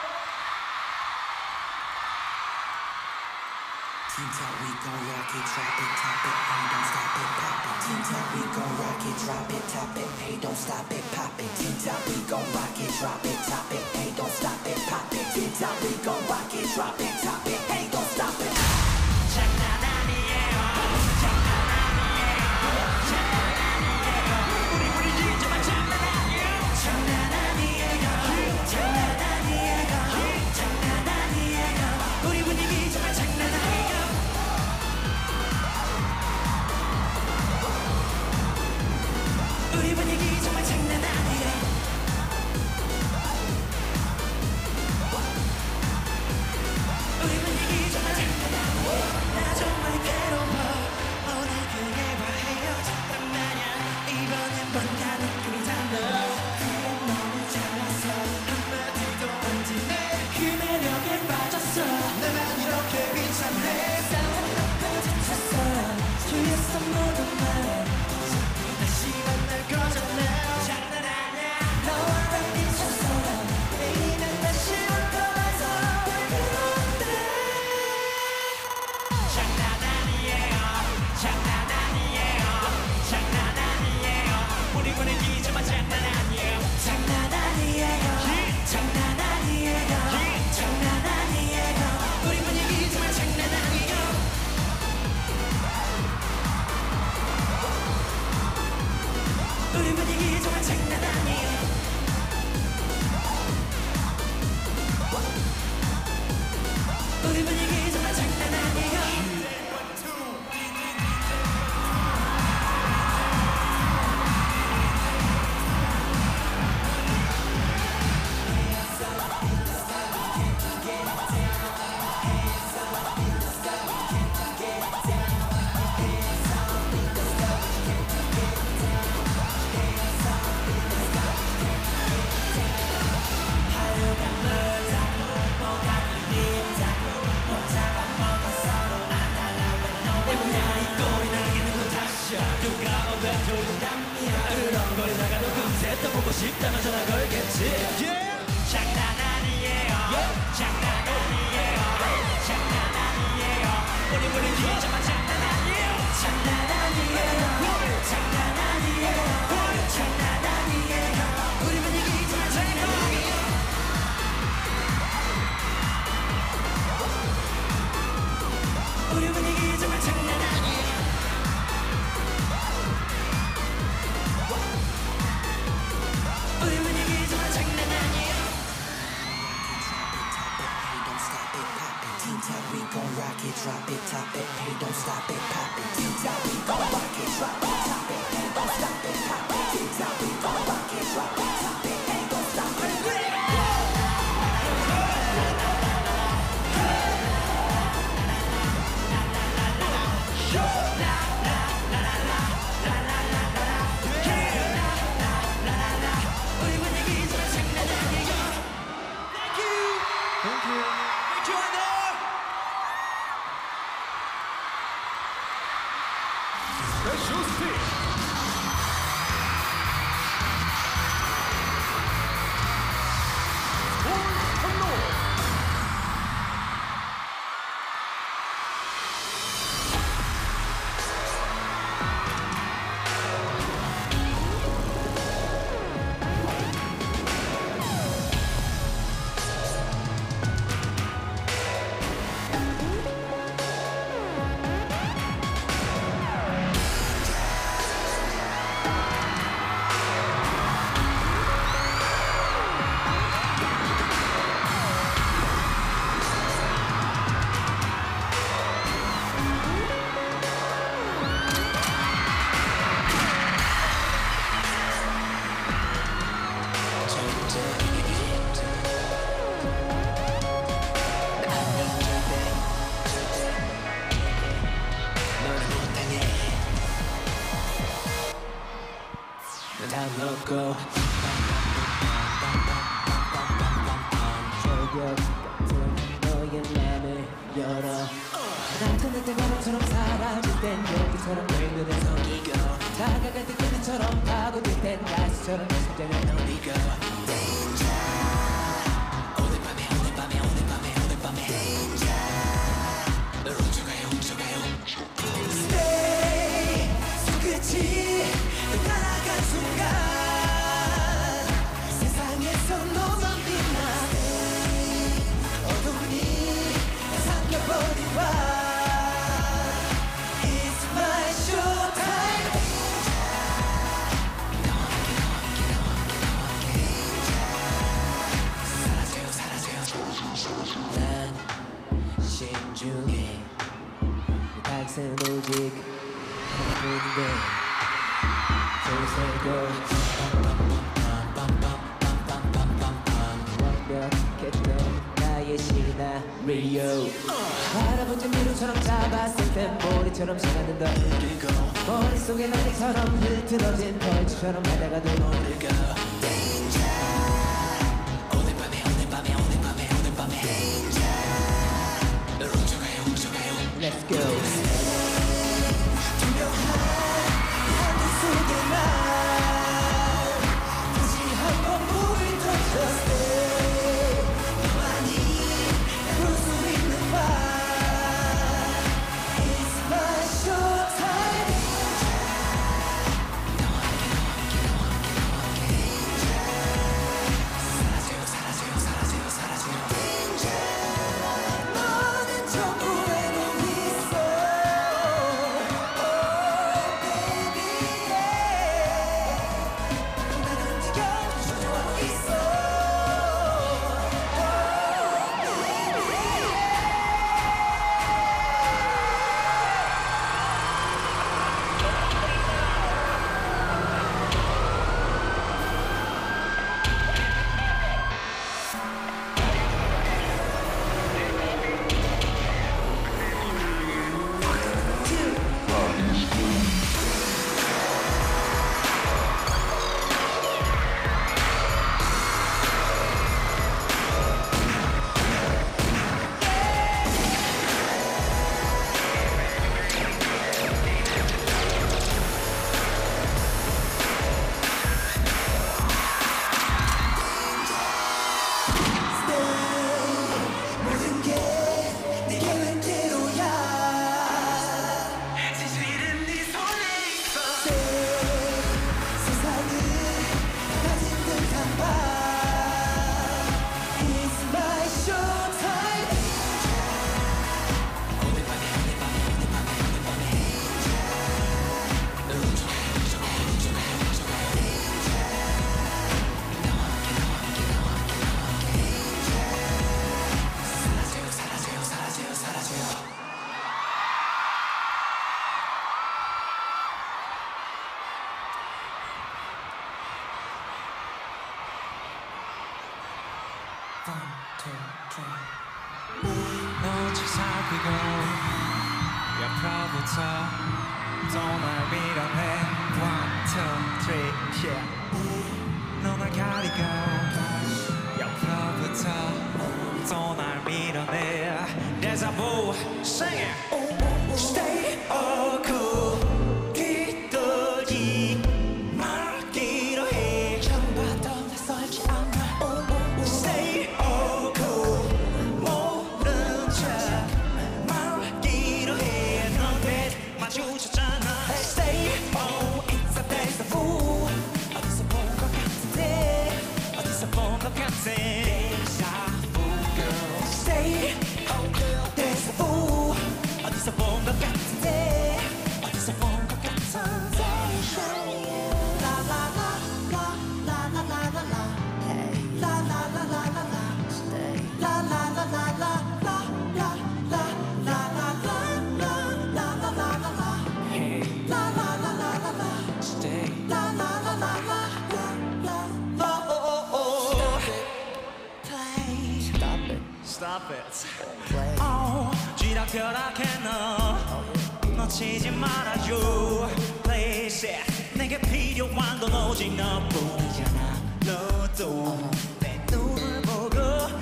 Teen Top, we gon' rock it, drop it, top it, hey, don't stop it, pop it. Teen Top, we gon' rock it, drop it, top it, hey, don't stop it, pop it. Teen Top, we gon' rock it, drop it, top it, hey, don't stop it, pop it. Teen Top, we gon' rock it, drop it, top it, hey, don't stop it. 장난 아니에요, 장난 아니에요, 장난 아니에요. 우리 부리지만 장난 아니에요, 장난 아니에요, 장난 아니에요, 장난 아니에요. 우리 분위기 정말 장난 아니에요. 우리 분위기 정말 장난 아니에요. 우리 분위기 정말 장난 아니에요. 나 정말 괴로워. 오늘 그게 뭐해요? 잠깐 마냥 이번엔 뭔가 느낌이 달라. 그래 너무 잘났어. 한마디도 안 지내. 그 매력에 빠졌어. 나만 이렇게 비참해. 싸워놓고 지쳤어. 주위에서 모든 말 다시 만날 거잖아. 장난 아니야. 너와 나 미쳤어. 내일은 다시 올 거라서 그런데 장난 아니에요. 장난 아니에요. 장난 아니에요. 우리 분위기 정말 장난 아니에요. 장난 아니에요. 장난 아니에요. 장난 아니에요. 우리 분위기 정말 장난 아니에요. 우리 분위기 정말 장난 아니에요. 우리 분위기 정말 장난 아니에요. 보고 싶다면 전화 걸겠지. 장난 아니에요. 장난 아니에요. 장난 아니에요. 우리 분위기 정말 장난 아니에요. 장난 아니에요. 장난 아니에요. 장난 아니에요. 우리 분위기 정말 장난 아니에요. 우리 분위기 정말 장난 아니에요. 우리 분위기 정말 장난 아니에요. Teen Top, we gon' rock it, drop it, top it, hey, don't stop it, pop it. Teen Top, we gon' rock it, drop it, top it, hey, don't stop it, pop it. Teen Top, we gon' rock it, drop it, top it, hey, don't stop it. 우리 분위기 정말 장난 아니에요. Thank you. Thank you. Thank you, Anna. Special stage. 바람처럼 파고들 땐 가수처럼 연습되면 어디가 오늘 밤에 널 훔쳐가요 Stay 손끝이 날아간 순간 세상에서 너만 빛나 어둠이 삼켜버린 밤 It's my showtime 난 신중해 탁생 오직 하나뿐인데 완벽했던 나의 시나리오 바라보던 미로처럼 잡았을 땐 머리처럼 시간은 더 흐르고 머릿속에 난리처럼 흐트러진 벌처럼 하다가도 모르고 오늘 밤에 널 훔쳐가요 Let's go 투명한 하늘 속에 날 다시 한번 물을 던져 Stay 너만이 볼 수 있는 밤 It's my showtime 너는 전부에도 있어 Oh baby yeah 나는 네가 주저하고 있어 Oh baby 모든 게 네 계획대로야 진실은 네 손에 있어 세상을 가진 듯한 밤 It's my showtime 오늘 밤에 널 훔쳐가요 사라져요 One, two, three 너를 살피고 옆으로부터 또 날 밀어내 One, two, three, yeah 너날 가리고 옆으로부터 또 날 밀어내 데자부 sing it Stay all cool 뒤떨지 말기로 해 처음 봤던 낯설지 않아 Stay all cool 모른 척 말기로 해 너한테 마주쳤잖아 Stay all it's a deja vu 어디서 본 것 같은데 어디서 본 것 같아 Deja vu girl Stay all girl Deja vu 어디서 본 것 같은데 어디서 본 것 같아 La la la la la la la la la Hey La la la la la la Stay La la la la la la la la la la la la la la la la Hey La la la la la la Stay La la la la la la la Oh oh oh Play Stop it Stop it Play Oh 쥐락펴락해 너 놓치지 말아줘 Please 내게 필요한 건 오직 너뿐이잖아 너도 내 눈을 보고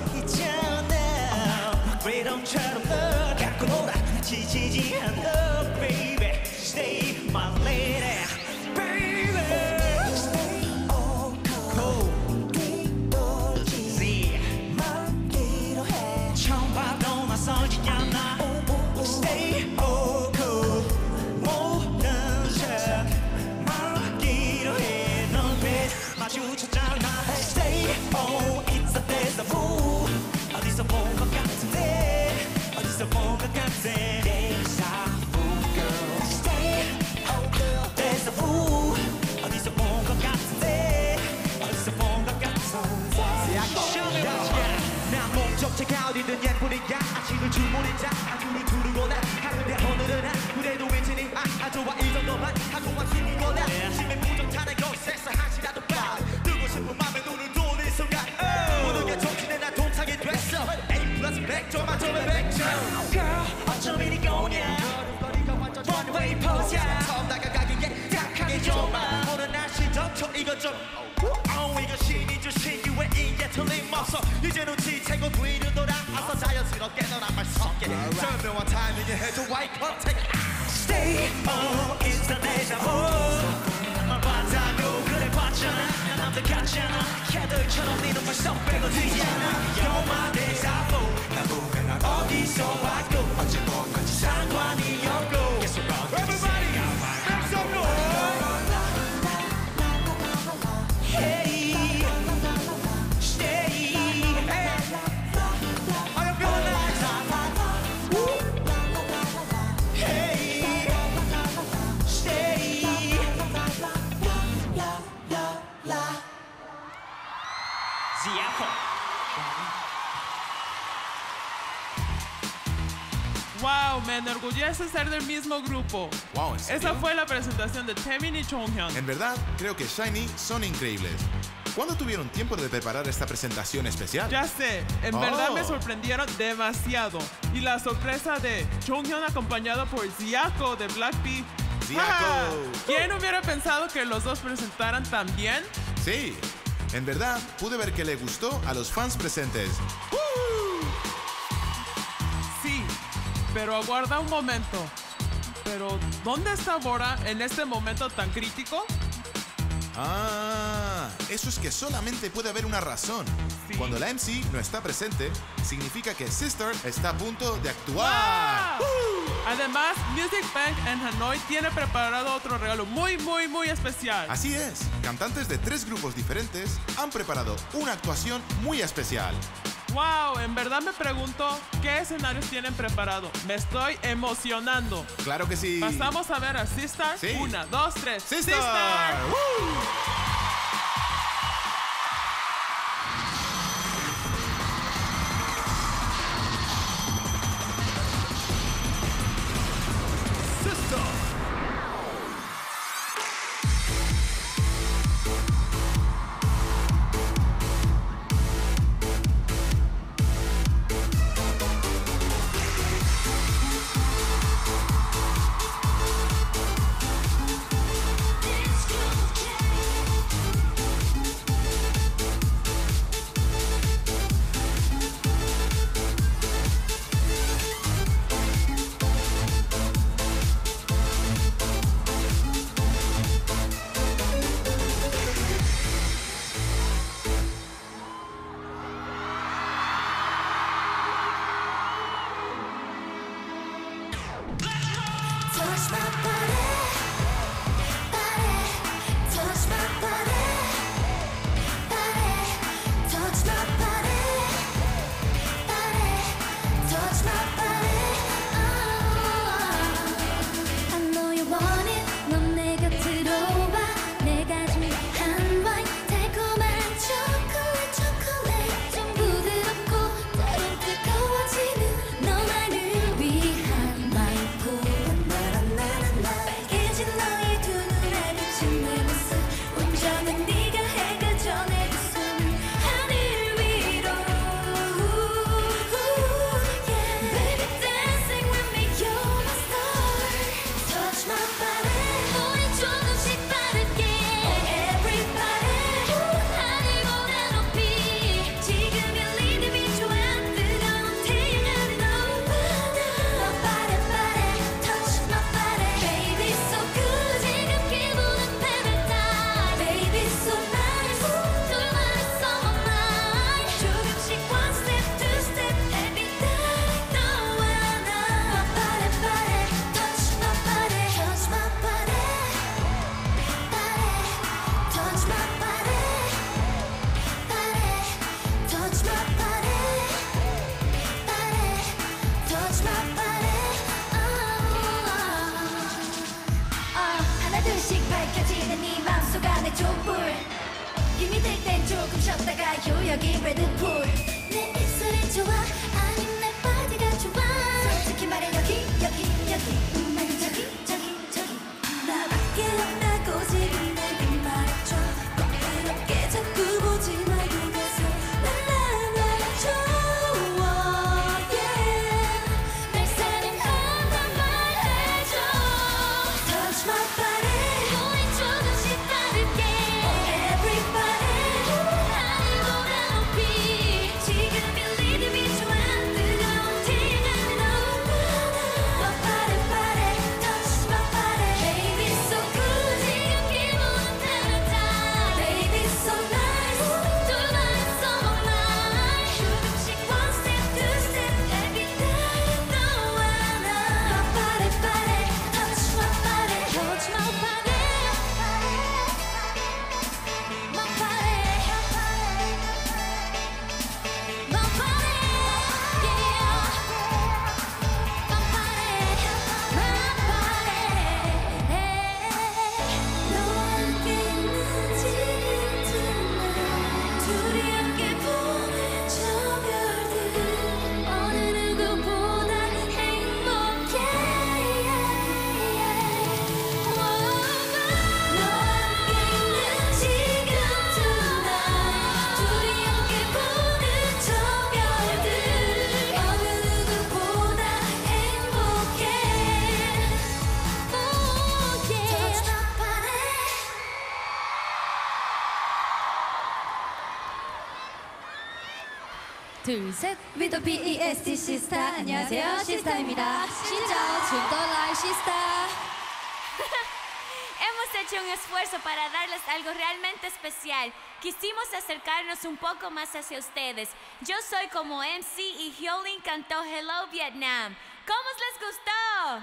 있잖아 freedom처럼 널 갖고 놀아 지치지 않아 baby Stay my lady baby vu 어디서 본 것 같은데 어디서 본 것 같은데 Deja vu girl Stay oh girl Deja vu 어디서 본 것 같은데 어디서 본 것 같은데 난 목적지가 어디든 예쁘니까 아침을 주무리자 안구를 두르거나 하는데 오늘은 그래도 왠지 좋아 이 정도만 하고만 숨거나 심해 부족하는 곳에서 한시라도 봐 뜨고 싶은 맘에 눈을 돌릴 순간 모든 게 정신에 난 동창이 됐어 A 플러스 100점 만점에 100점 Girl 어쩜 이리 고냐 One way pose야 처음 다가가기에 약하게 좀만 오늘 날씨 덮쳐 이것 좀 이거 신이 주신 기회 이게 틀림없어 이제 눈치채고 뒤를 돌아와서 자연스럽게 너랑 말 섞게 절묘한 타이밍에 해줘 white contact Stay on It's the deja vu 말 봤다고 그래 봤잖아 난 남들 같잖아 걔들처럼 네 눈물 쏙 빼고 뒤잖아 You're my deja vu 나 보면 난 어디서 왔고 언제 본 건지 상관이 없고 Guess we're all Everybody make some noise Hey Stay Hey Are you feeling nice? Hey Stay Ziapo Wow, me enorgullece ser del mismo grupo. Wow, ¿en serio? Esa fue la presentación de Taemin y Jonghyun. En verdad, creo que SHINee son increíbles. ¿Cuándo tuvieron tiempo de preparar esta presentación especial? Ya sé, en verdad me sorprendieron demasiado. Y la sorpresa de Jonghyun acompañado por Ziako de Blackpink. Ziako. ¿Quién hubiera pensado que los dos presentaran tan bien? Sí, en verdad pude ver que le gustó a los fans presentes. Sí, pero aguarda un momento. Pero, ¿dónde está Bora en este momento tan crítico? Ah, eso es que solamente puede haber una razón. Sí. Cuando la MC no está presente, significa que Sister está a punto de actuar. Además, Music Bank en Hanoi tiene preparado otro regalo muy especial. Así es, cantantes de 3 grupos diferentes han preparado una actuación muy especial. Wow, en verdad me pregunto qué escenarios tienen preparado. Me estoy emocionando. Claro que sí. Pasamos a ver a Sistar. Sí. 1, 2, 3. Sistar. Touch my body, body, touch my body, body, touch my body, body, touch my body. I know you want it. 넌 내 곁으로 와. 내가 준비한 와인 달콤한 초콜릿 좀 부드럽고 때론 뜨거워지는 너만을 위한 와인. 빨개진 너의 두 눈에 비친 내 모습 온전한 네가 해가 전에 두 손을 하늘 위로 Yeah. Baby 쏟아지는 네 맘속 안에 촛불 힘이 들 땐 조금 쉬었다가요 여기 레드풀 내 입술이 좋아 아님 내 바디가 좋아 솔직히 말해 여기 아니 저기 나밖에 없다고 지금 내게 말해줘 꼭 그렇게 자꾸 보지 말고 가서 날 좋아 yeah 날 사랑한단 말해줘 Touch my body 우리 조금씩 다를게 Everybody 하늘보다 높이 지금 이 리듬이 좋아 뜨거운 티가 너무 My body body touch my body Baby so cool 지금 기분은 다르다 Baby so nice tonight so nice 조금씩 one step two step every day 너와 나 My body body touch my body touch my body My body My body yeah My body 너와 함께 있는 지금 tonight 둘이 함께 보는 저 별들 어느 누구보다 행복해 너와 함께 있는 지금 tonight 둘이 함께 보는 저 별들 어느 누구보다 행복해 Touch my body 둘, 셋. With the B-E-S-T 시스타 안녕하세요 시스타입니다 신짜오 준더라이 시스타 Hemos hecho un esfuerzo para darles algo realmente especial. Quisimos acercarnos un poco más hacia ustedes. Yo soy como MC y Hyolyn cantó Hello Vietnam. ¿Cómo les gustó?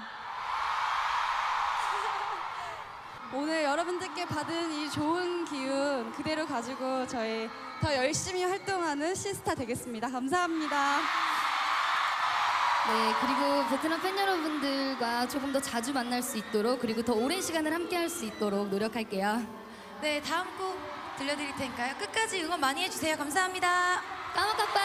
오늘 여러분들께 받은 이 좋은 기운 그대로 가지고 저희 더 열심히 활동하는 시스타 되겠습니다. 감사합니다. 네, 그리고 베트남 팬 여러분들과 조금 더 자주 만날 수 있도록 그리고 더 오랜 시간을 함께 할 수 있도록 노력할게요. 네 다음 곡 들려드릴 테니까요 끝까지 응원 많이 해주세요 감사합니다 까마까빠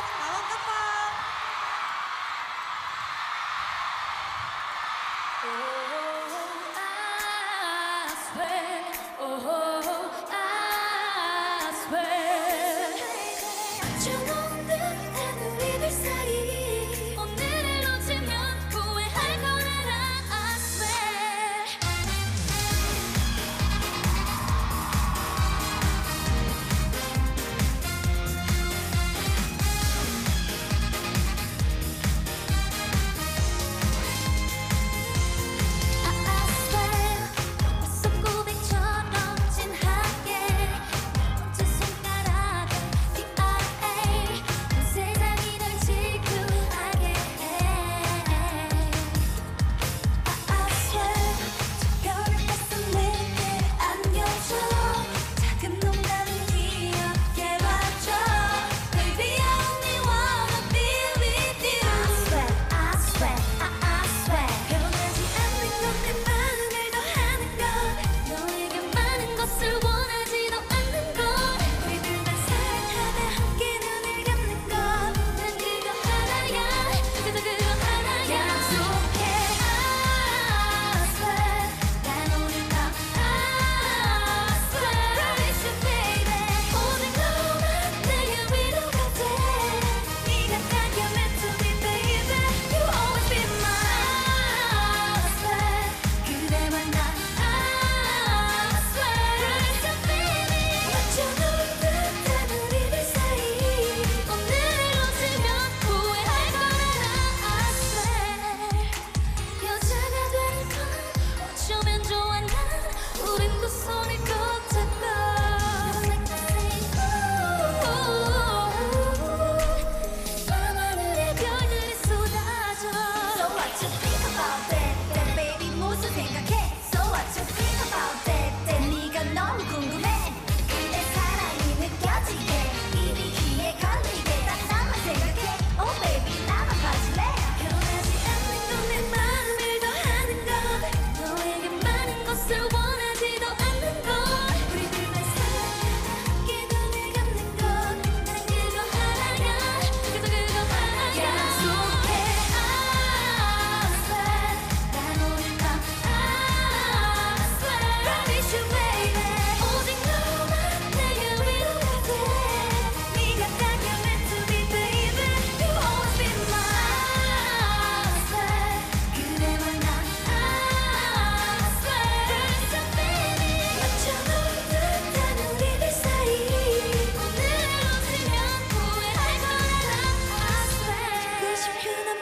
오늘을 놓치면 후회할 거라 I swear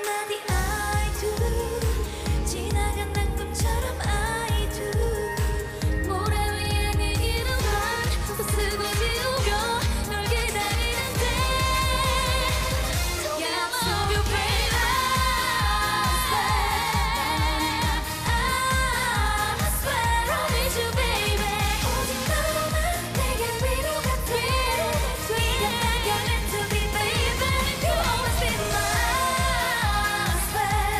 한마디 I do 지나간 낙엽처럼 I do 모래 위에 네 이름만 쓰고 지우며 널 기다리는데 Yeah, I love you, baby. I swear I miss you, baby. 오직 너만 내게 위로가 돼. 네가 난 you're meant to be, baby. You always be mine. I swear,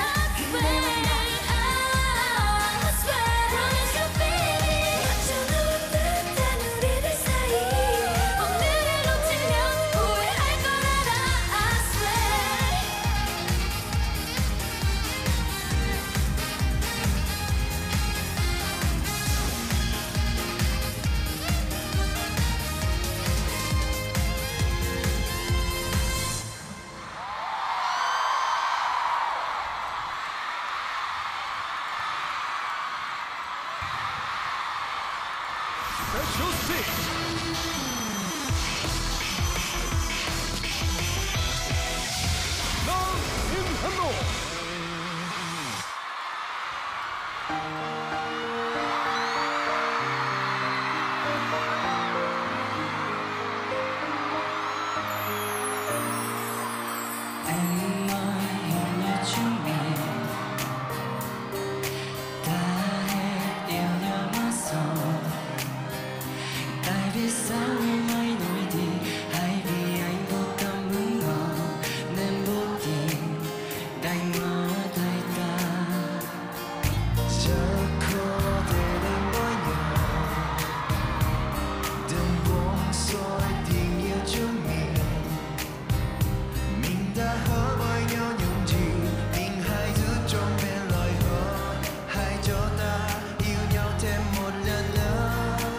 I swear I miss you, baby. 어쩌면 듯한 우리들 사이 오늘을 놓치면 후회할 걸 알아. I swear. Special stage. Love in Hanoi. And in your dream, 달에 뛰어넘어서 달빛 사이 너의 노이디 하이비 아이보다 문어 nem보디 다이마 다이다 저코대는 뭐냐 등봉 소리 띵겨 주미 민다 허버이 연용지 빙하이드 좀 벨러이 허 하이저다 이웃nhau một lần nữa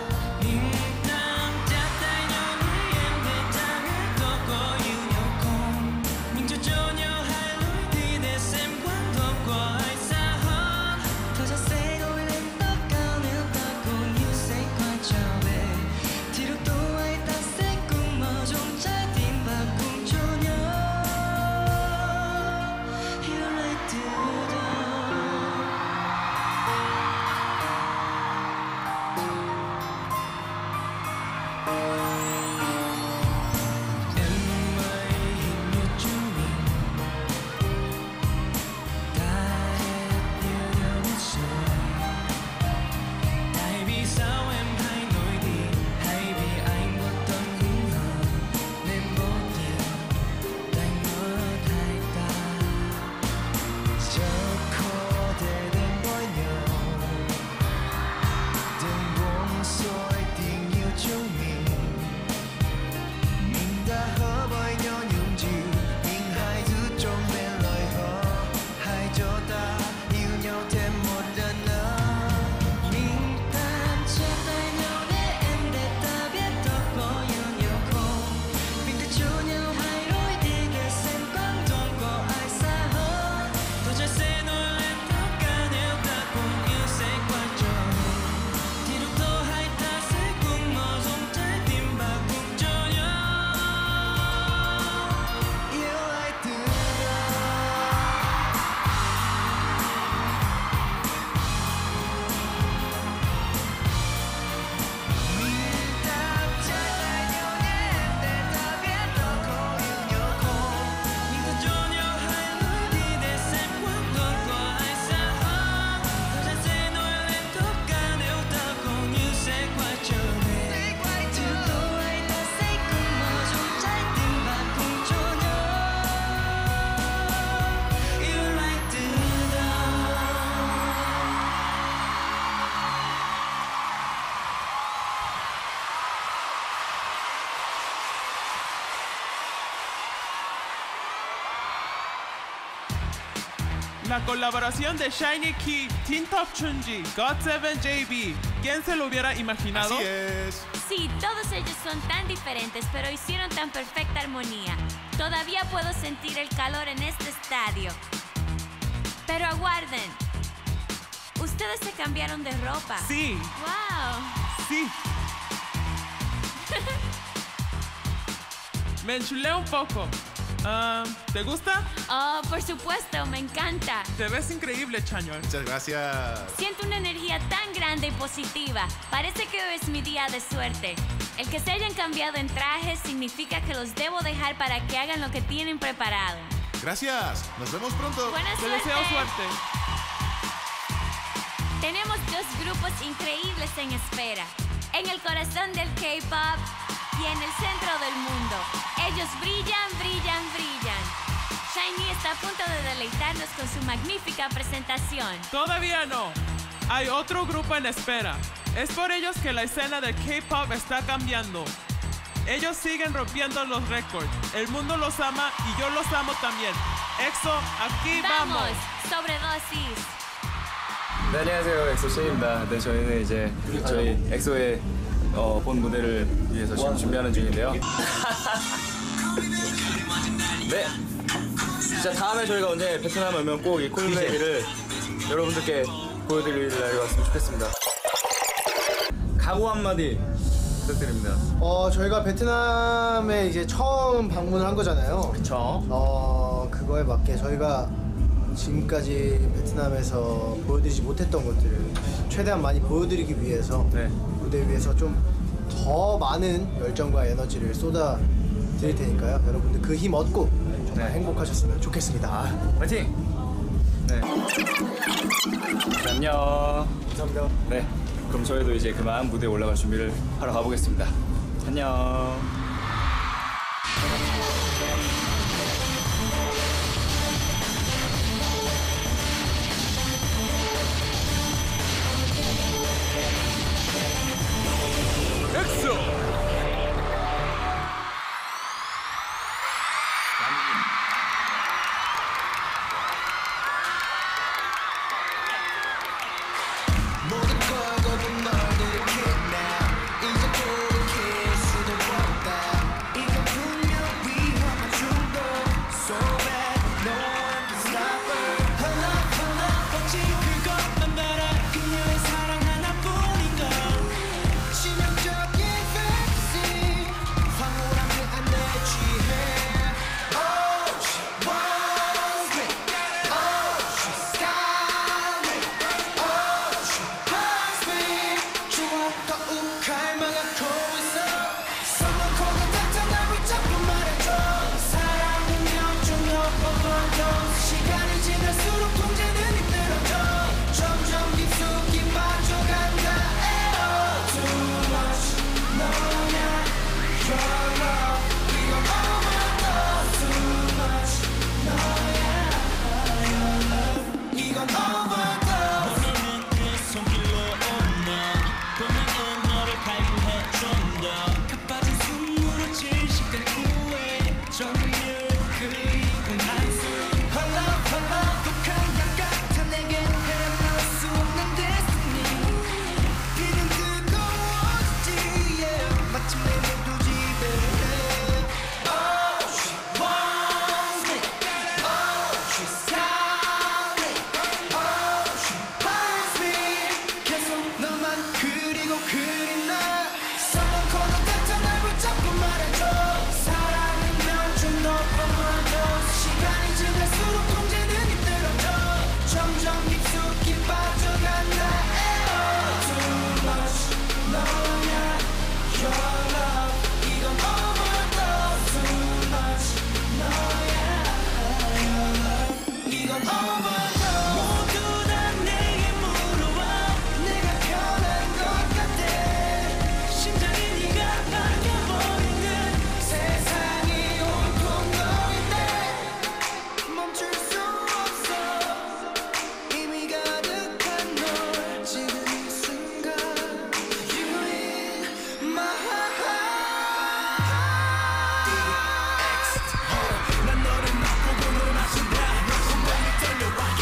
La colaboración de Shiny Key, Teen Top Chunji, GOT7 JB. ¿Quién se lo hubiera imaginado? Así es. Sí, todos ellos son tan diferentes, pero hicieron tan perfecta armonía. Todavía puedo sentir el calor en este estadio. Pero aguarden. Ustedes se cambiaron de ropa. Sí. Wow. Sí. Me enchulé un poco. ¿Te gusta? Oh, por supuesto, me encanta. Te ves increíble, Chanyeol. Muchas gracias. Siento una energía tan grande y positiva. Parece que hoy es mi día de suerte. El que se hayan cambiado en trajes significa que los debo dejar para que hagan lo que tienen preparado. Gracias. Nos vemos pronto. Buena Te suerte. deseo suerte. Tenemos dos grupos increíbles en espera. En el corazón del K-pop y en el centro del mundo. Ellos brillan, brillan, brillan. SHINee está a punto de deleitarnos con su magnífica presentación. Todavía no. Hay otro grupo en espera. Es por ellos que la escena del K-pop está cambiando. Ellos siguen rompiendo los récords. El mundo los ama y yo los amo también. EXO, aquí vamos. Sobredosis. 네, 안녕하세요. 엑소 쉐입니다. 네, 저희는 이제 저희 엑소의 본 무대를 위해서 지금 준비하는 중인데요. 네, 진짜 다음에 저희가 언제 베트남 오면 꼭 이 콜베이를 여러분들께 보여드릴 날이 왔으면 좋겠습니다. 각오 한마디 부탁드립니다. 저희가 베트남에 이제 처음 방문을 한 거잖아요. 그쵸. 그거에 맞게 저희가 지금까지 베트남에서 보여드리지 못했던 것들을 최대한 많이 보여드리기 위해서 무대 위에서 좀 더 많은 열정과 에너지를 쏟아 드릴 테니까요. 여러분들 그 힘 얻고 정말 행복하셨으면 좋겠습니다. 화이팅! 네. 안녕. 감사합니다. 네, 그럼 저희도 이제 그만 무대에 올라갈 준비를 하러 가보겠습니다. 안녕. 엑소! 모든 걸 거둔 너희들을 kidnap 이제 돌이킬 수도 없다 이건 분명 위험한 중독 So bad no one can stop her 헐렁헐렁 뻗친 그것만 봐라 그녀의 사랑 하나뿐인걸 치명적인 fantasy 황홀함을 안 내취해 Oh she wants me Oh she's got me Oh she wants me 좋아 더욱 갈망하고 있어 써놓고는 당장 날 붙잡고 말해줘 사랑은 영종로 overdose 시간이 지날수록 통제는 힘들어져 점점 깊숙이 빠져간다 Too much 너냐 Your love 이건 overdose Too much 너야 Your love 이건 overdose 너는 내 손길로 온다 분명히 너를 갈구해준다 가빠진 숨으로 질식된 후에 정말 그리운 한숨 헐렁헐렁 독한 약 같아 내겐 헤어나올 수 없는 destiny 비는 뜨거워지지 마침내 모두 지배해 Oh she wants me Oh she's got me Oh she wants me 계속 너만 그리고 그리나 써놓고는 당장 날 붙잡고 말해줘 사랑은 명중도 overdose 시간이 지날수록 통제는 힘들어져 점점 깊숙이 빠져간다 Too much 너냐 Your love 이건 overdose Too much 너야 Your love 이건 overdose 모두 다 내게 물어와 내가 변한 것 같아 심장이 네가 바뀌어버리는 세상이 온통 너인데 멈출 수 없어 이미 가득한 널 지금 이 순간 You in my heart 난 너를 맛보고 너를 마신다 넌 멀리 떨려와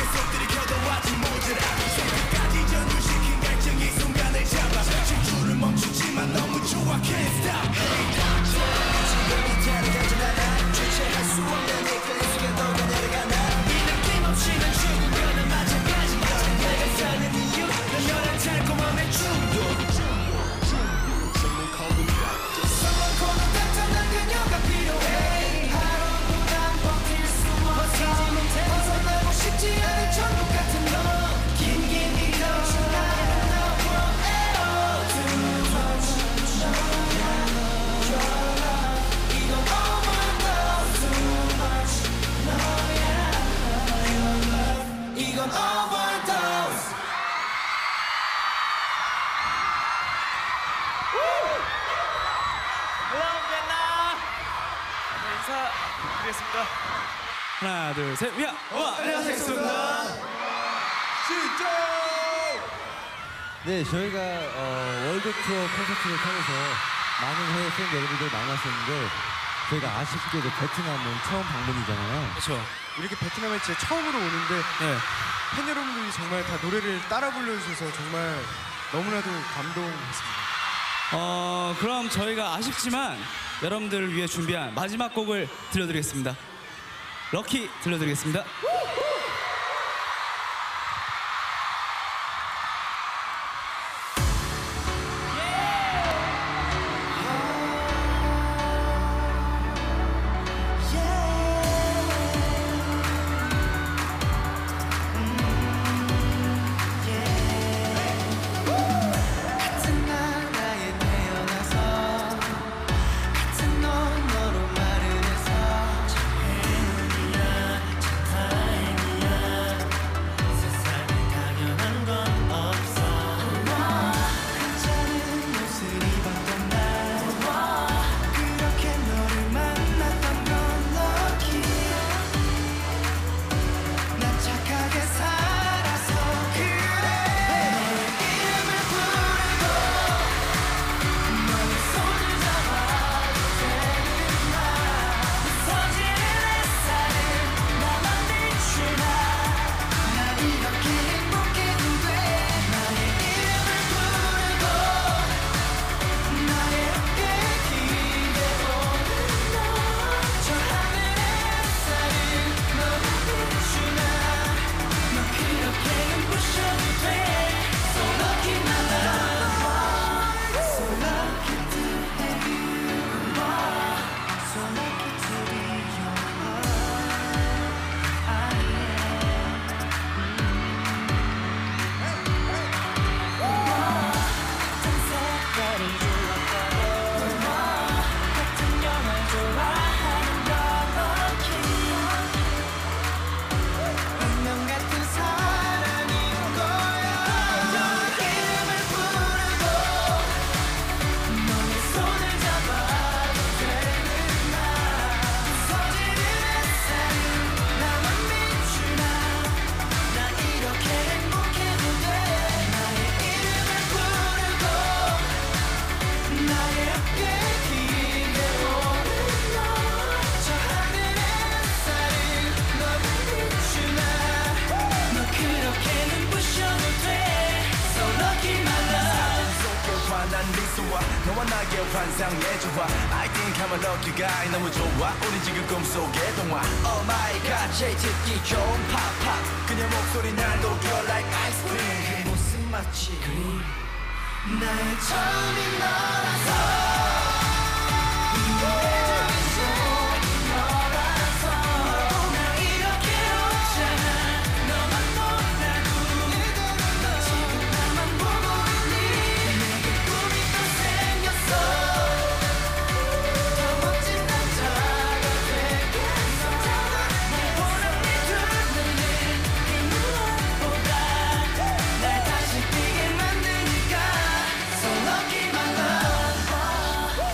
overdose. 인사드리겠습니다. 하나, 둘, 셋, 위아! 안녕하세요, 엑소입니다. 네, 저희가 월드 투어 콘서트를 통해서 많은 해외 팬 여러분들 만났었는데 저희가 아쉽게도 베트남은 처음 방문이잖아요. 그렇죠. 이렇게 베트남에 진짜 처음으로 오는데 팬 여러분들이 정말 다 노래를 따라 불러주셔서 정말 너무나도 감동했습니다. 그럼 저희가 아쉽지만 여러분들을 위해 준비한 마지막 곡을 들려드리겠습니다. 럭키 들려드리겠습니다. 같은 나라에 태어나서 같은 언어로 말을 해서 참 행운이야 참 다행이야 세상에 당연한 건 없어 괜찮은 옷을 입었던 날 그렇게 너를 만났던 건 럭키야 나 착하게 살아서 그래 이름을 부르고 너의 손을 잡아도 되는 날 부서지는 햇살을 나만 비추나 난 이렇게 행복해도 돼 나의 이름을 부르고 나의 어깨에 기대오는 너저 하늘의 햇살을 너만 비추나 너 그렇게 눈부셔도 돼 So lucky my love So lucky to have you So lucky to be your 같은 색깔을 좋아하고 같은 영화 좋아하는 건 lucky 운명 같은 사랑인 거야 너의 이름을 부르고 너의 손을 잡아도 되는 날 부서지는 햇살을 나만 비추나 난 이렇게 행복해도 돼 나의 이름을 부르고 나의 어깨에 기대오는 너저 하늘의 햇살을 너만 비추나 너 그렇게 눈부셔도 돼 So lucky my love 속에 환한 미소와 너와 나의 환상의 조화 I think I'm a lucky guy 너무 좋아 우리 지금 꿈속의 동화 Oh my god 제일 듣기 좋은 팝팝 그녀 목소리 날 녹여 like ice cream 그 모습 마치 그림 나의 처음인 너라서 인내적인 너라서 나 이렇게 없잖아 너만 몰라도 너 지금 나만 보고 있니 내게 꿈이 또 생겼어 더 멋진 남자가 되겠어 날 보는 네 눈은 그 무엇보다 날 다시 뛰게 만드니까 So lucky my love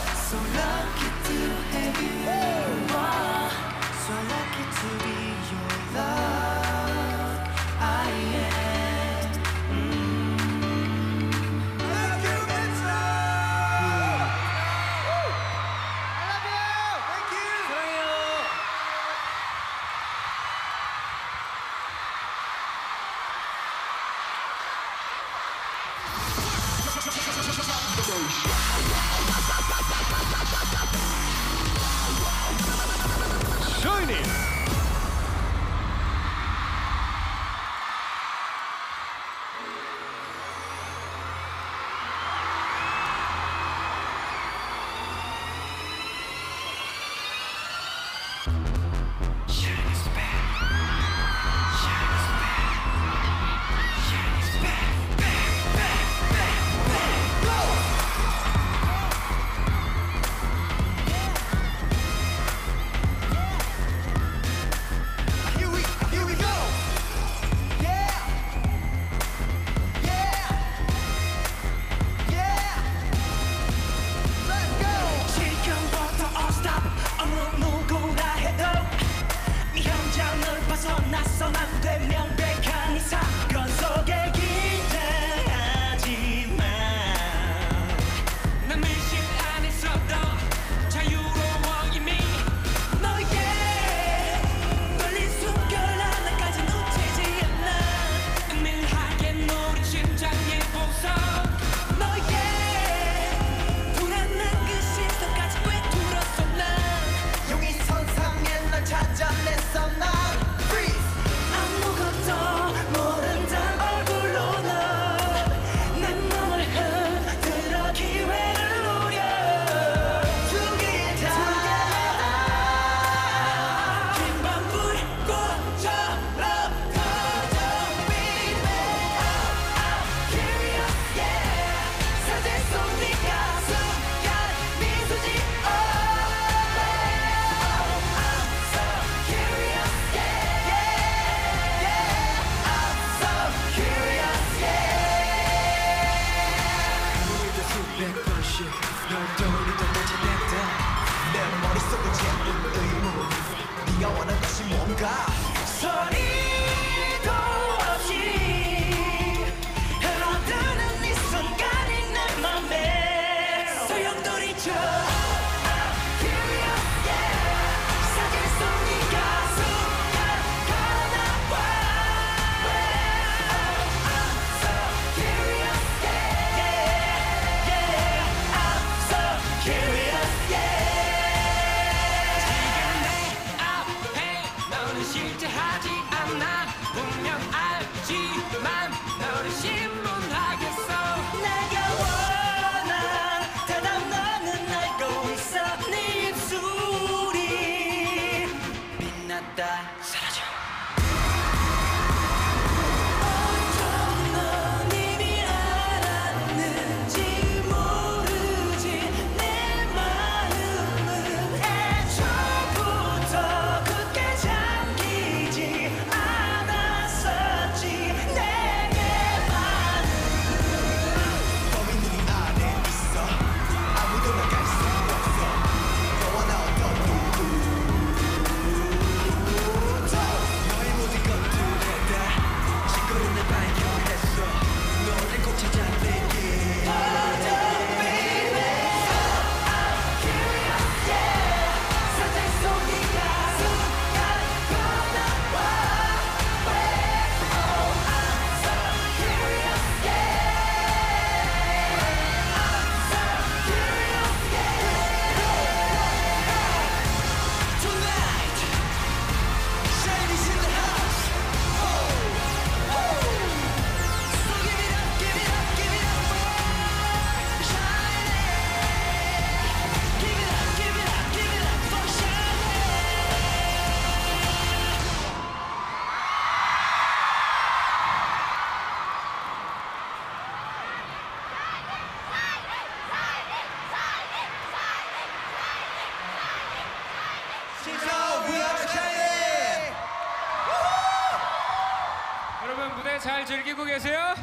여러분 무대 잘 즐기고 계세요?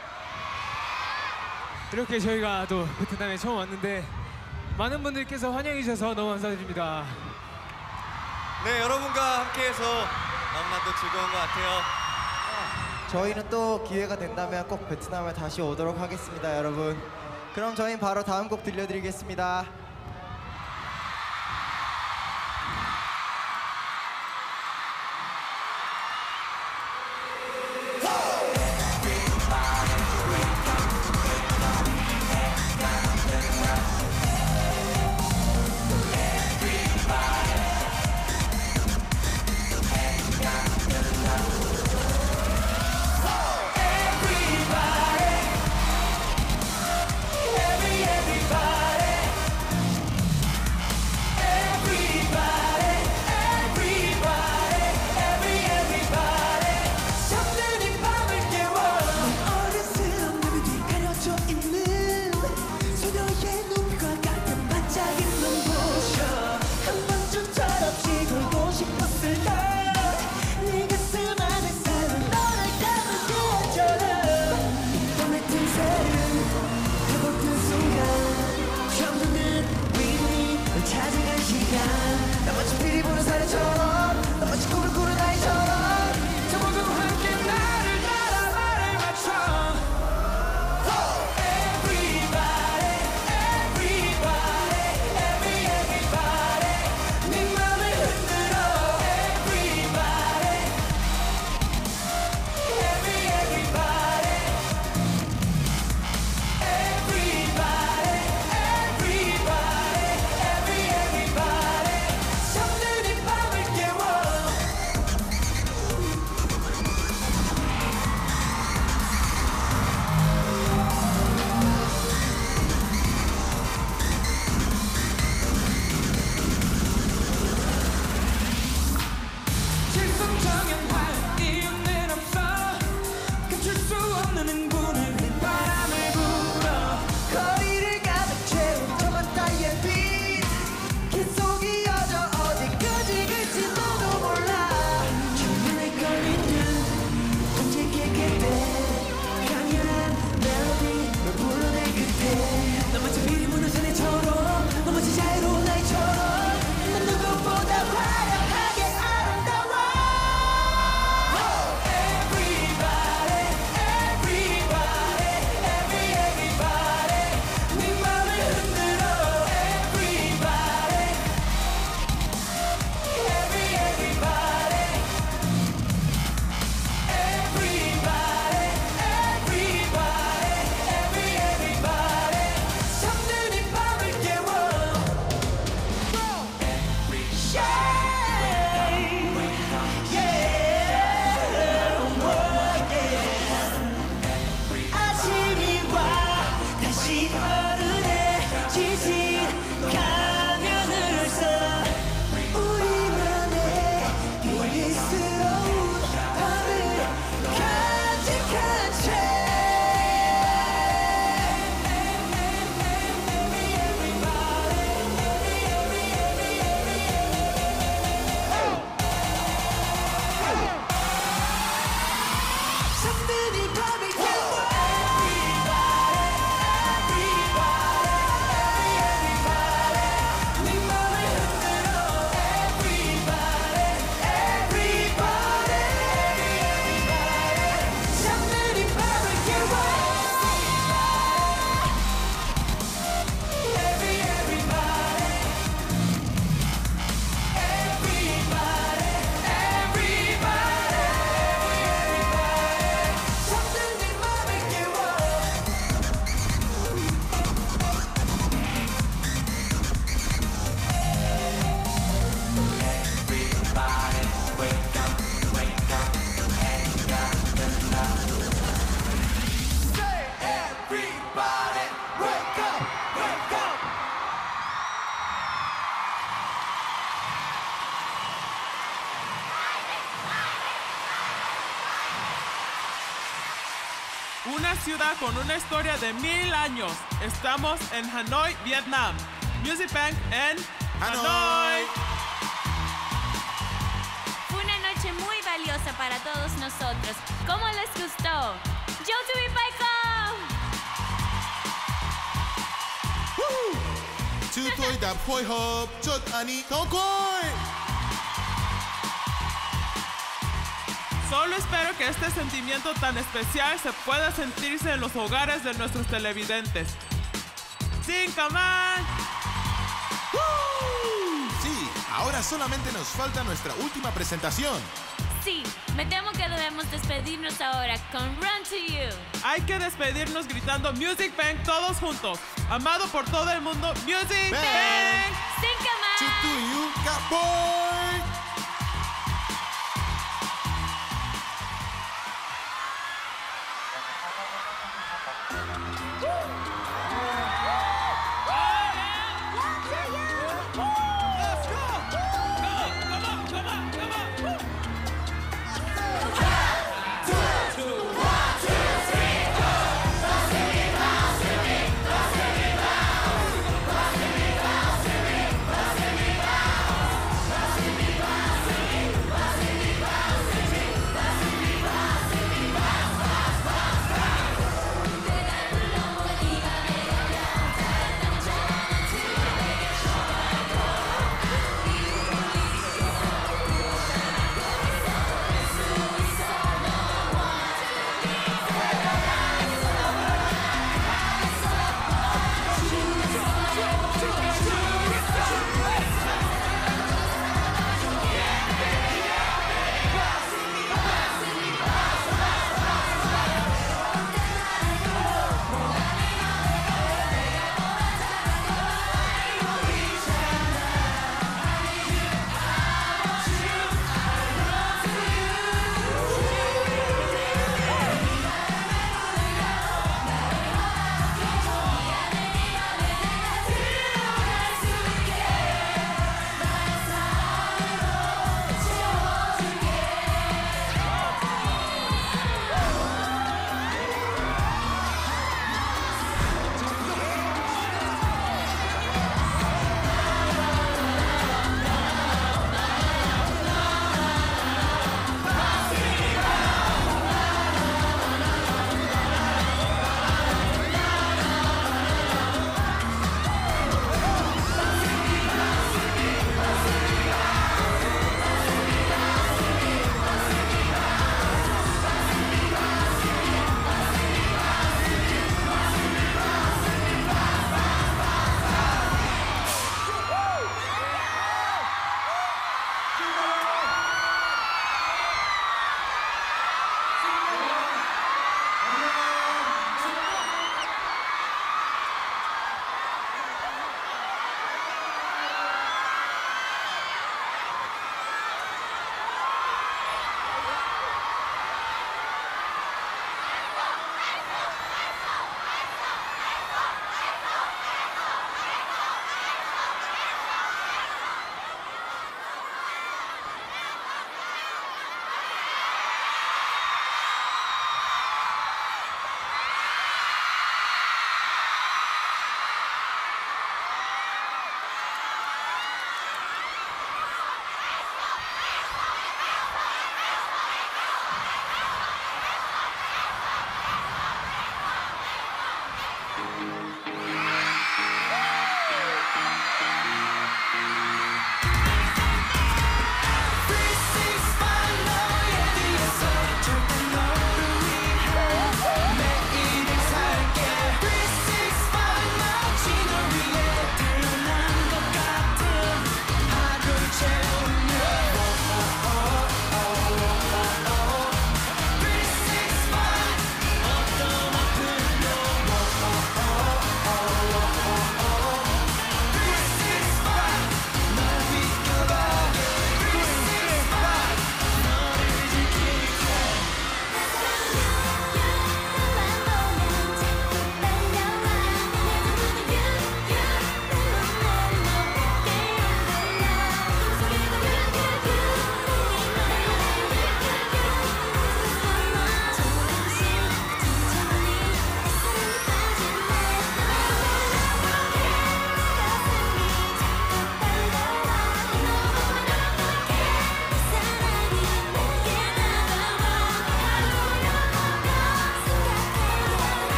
이렇게 저희가 또 베트남에 처음 왔는데 많은 분들께서 환영해 주셔서 너무 감사드립니다. 네, 여러분과 함께해서 너무나도 즐거운 것 같아요. 저희는 또 기회가 된다면 꼭 베트남에 다시 오도록 하겠습니다, 여러분. 그럼 저희는 바로 다음 곡 들려드리겠습니다. Una ciudad con una historia de 1000 años. Estamos en Hanoi, Vietnam. Music Bank en Hanoi. Fue una noche muy valiosa para todos nosotros. ¿Cómo les Chutoy da poi hop, chot ani tonkoi. Solo espero que este sentimiento tan especial se pueda sentirse en los hogares de nuestros televidentes. ¡Cincaman! Sí, ahora solamente nos falta nuestra última presentación. Sí, me temo que debemos despedirnos ahora con Run to You. Hay que despedirnos gritando Music Bank todos juntos. Amado por todo el mundo, Music Bank. ¡Cincaman! Chutuyu Kaboy.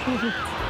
네.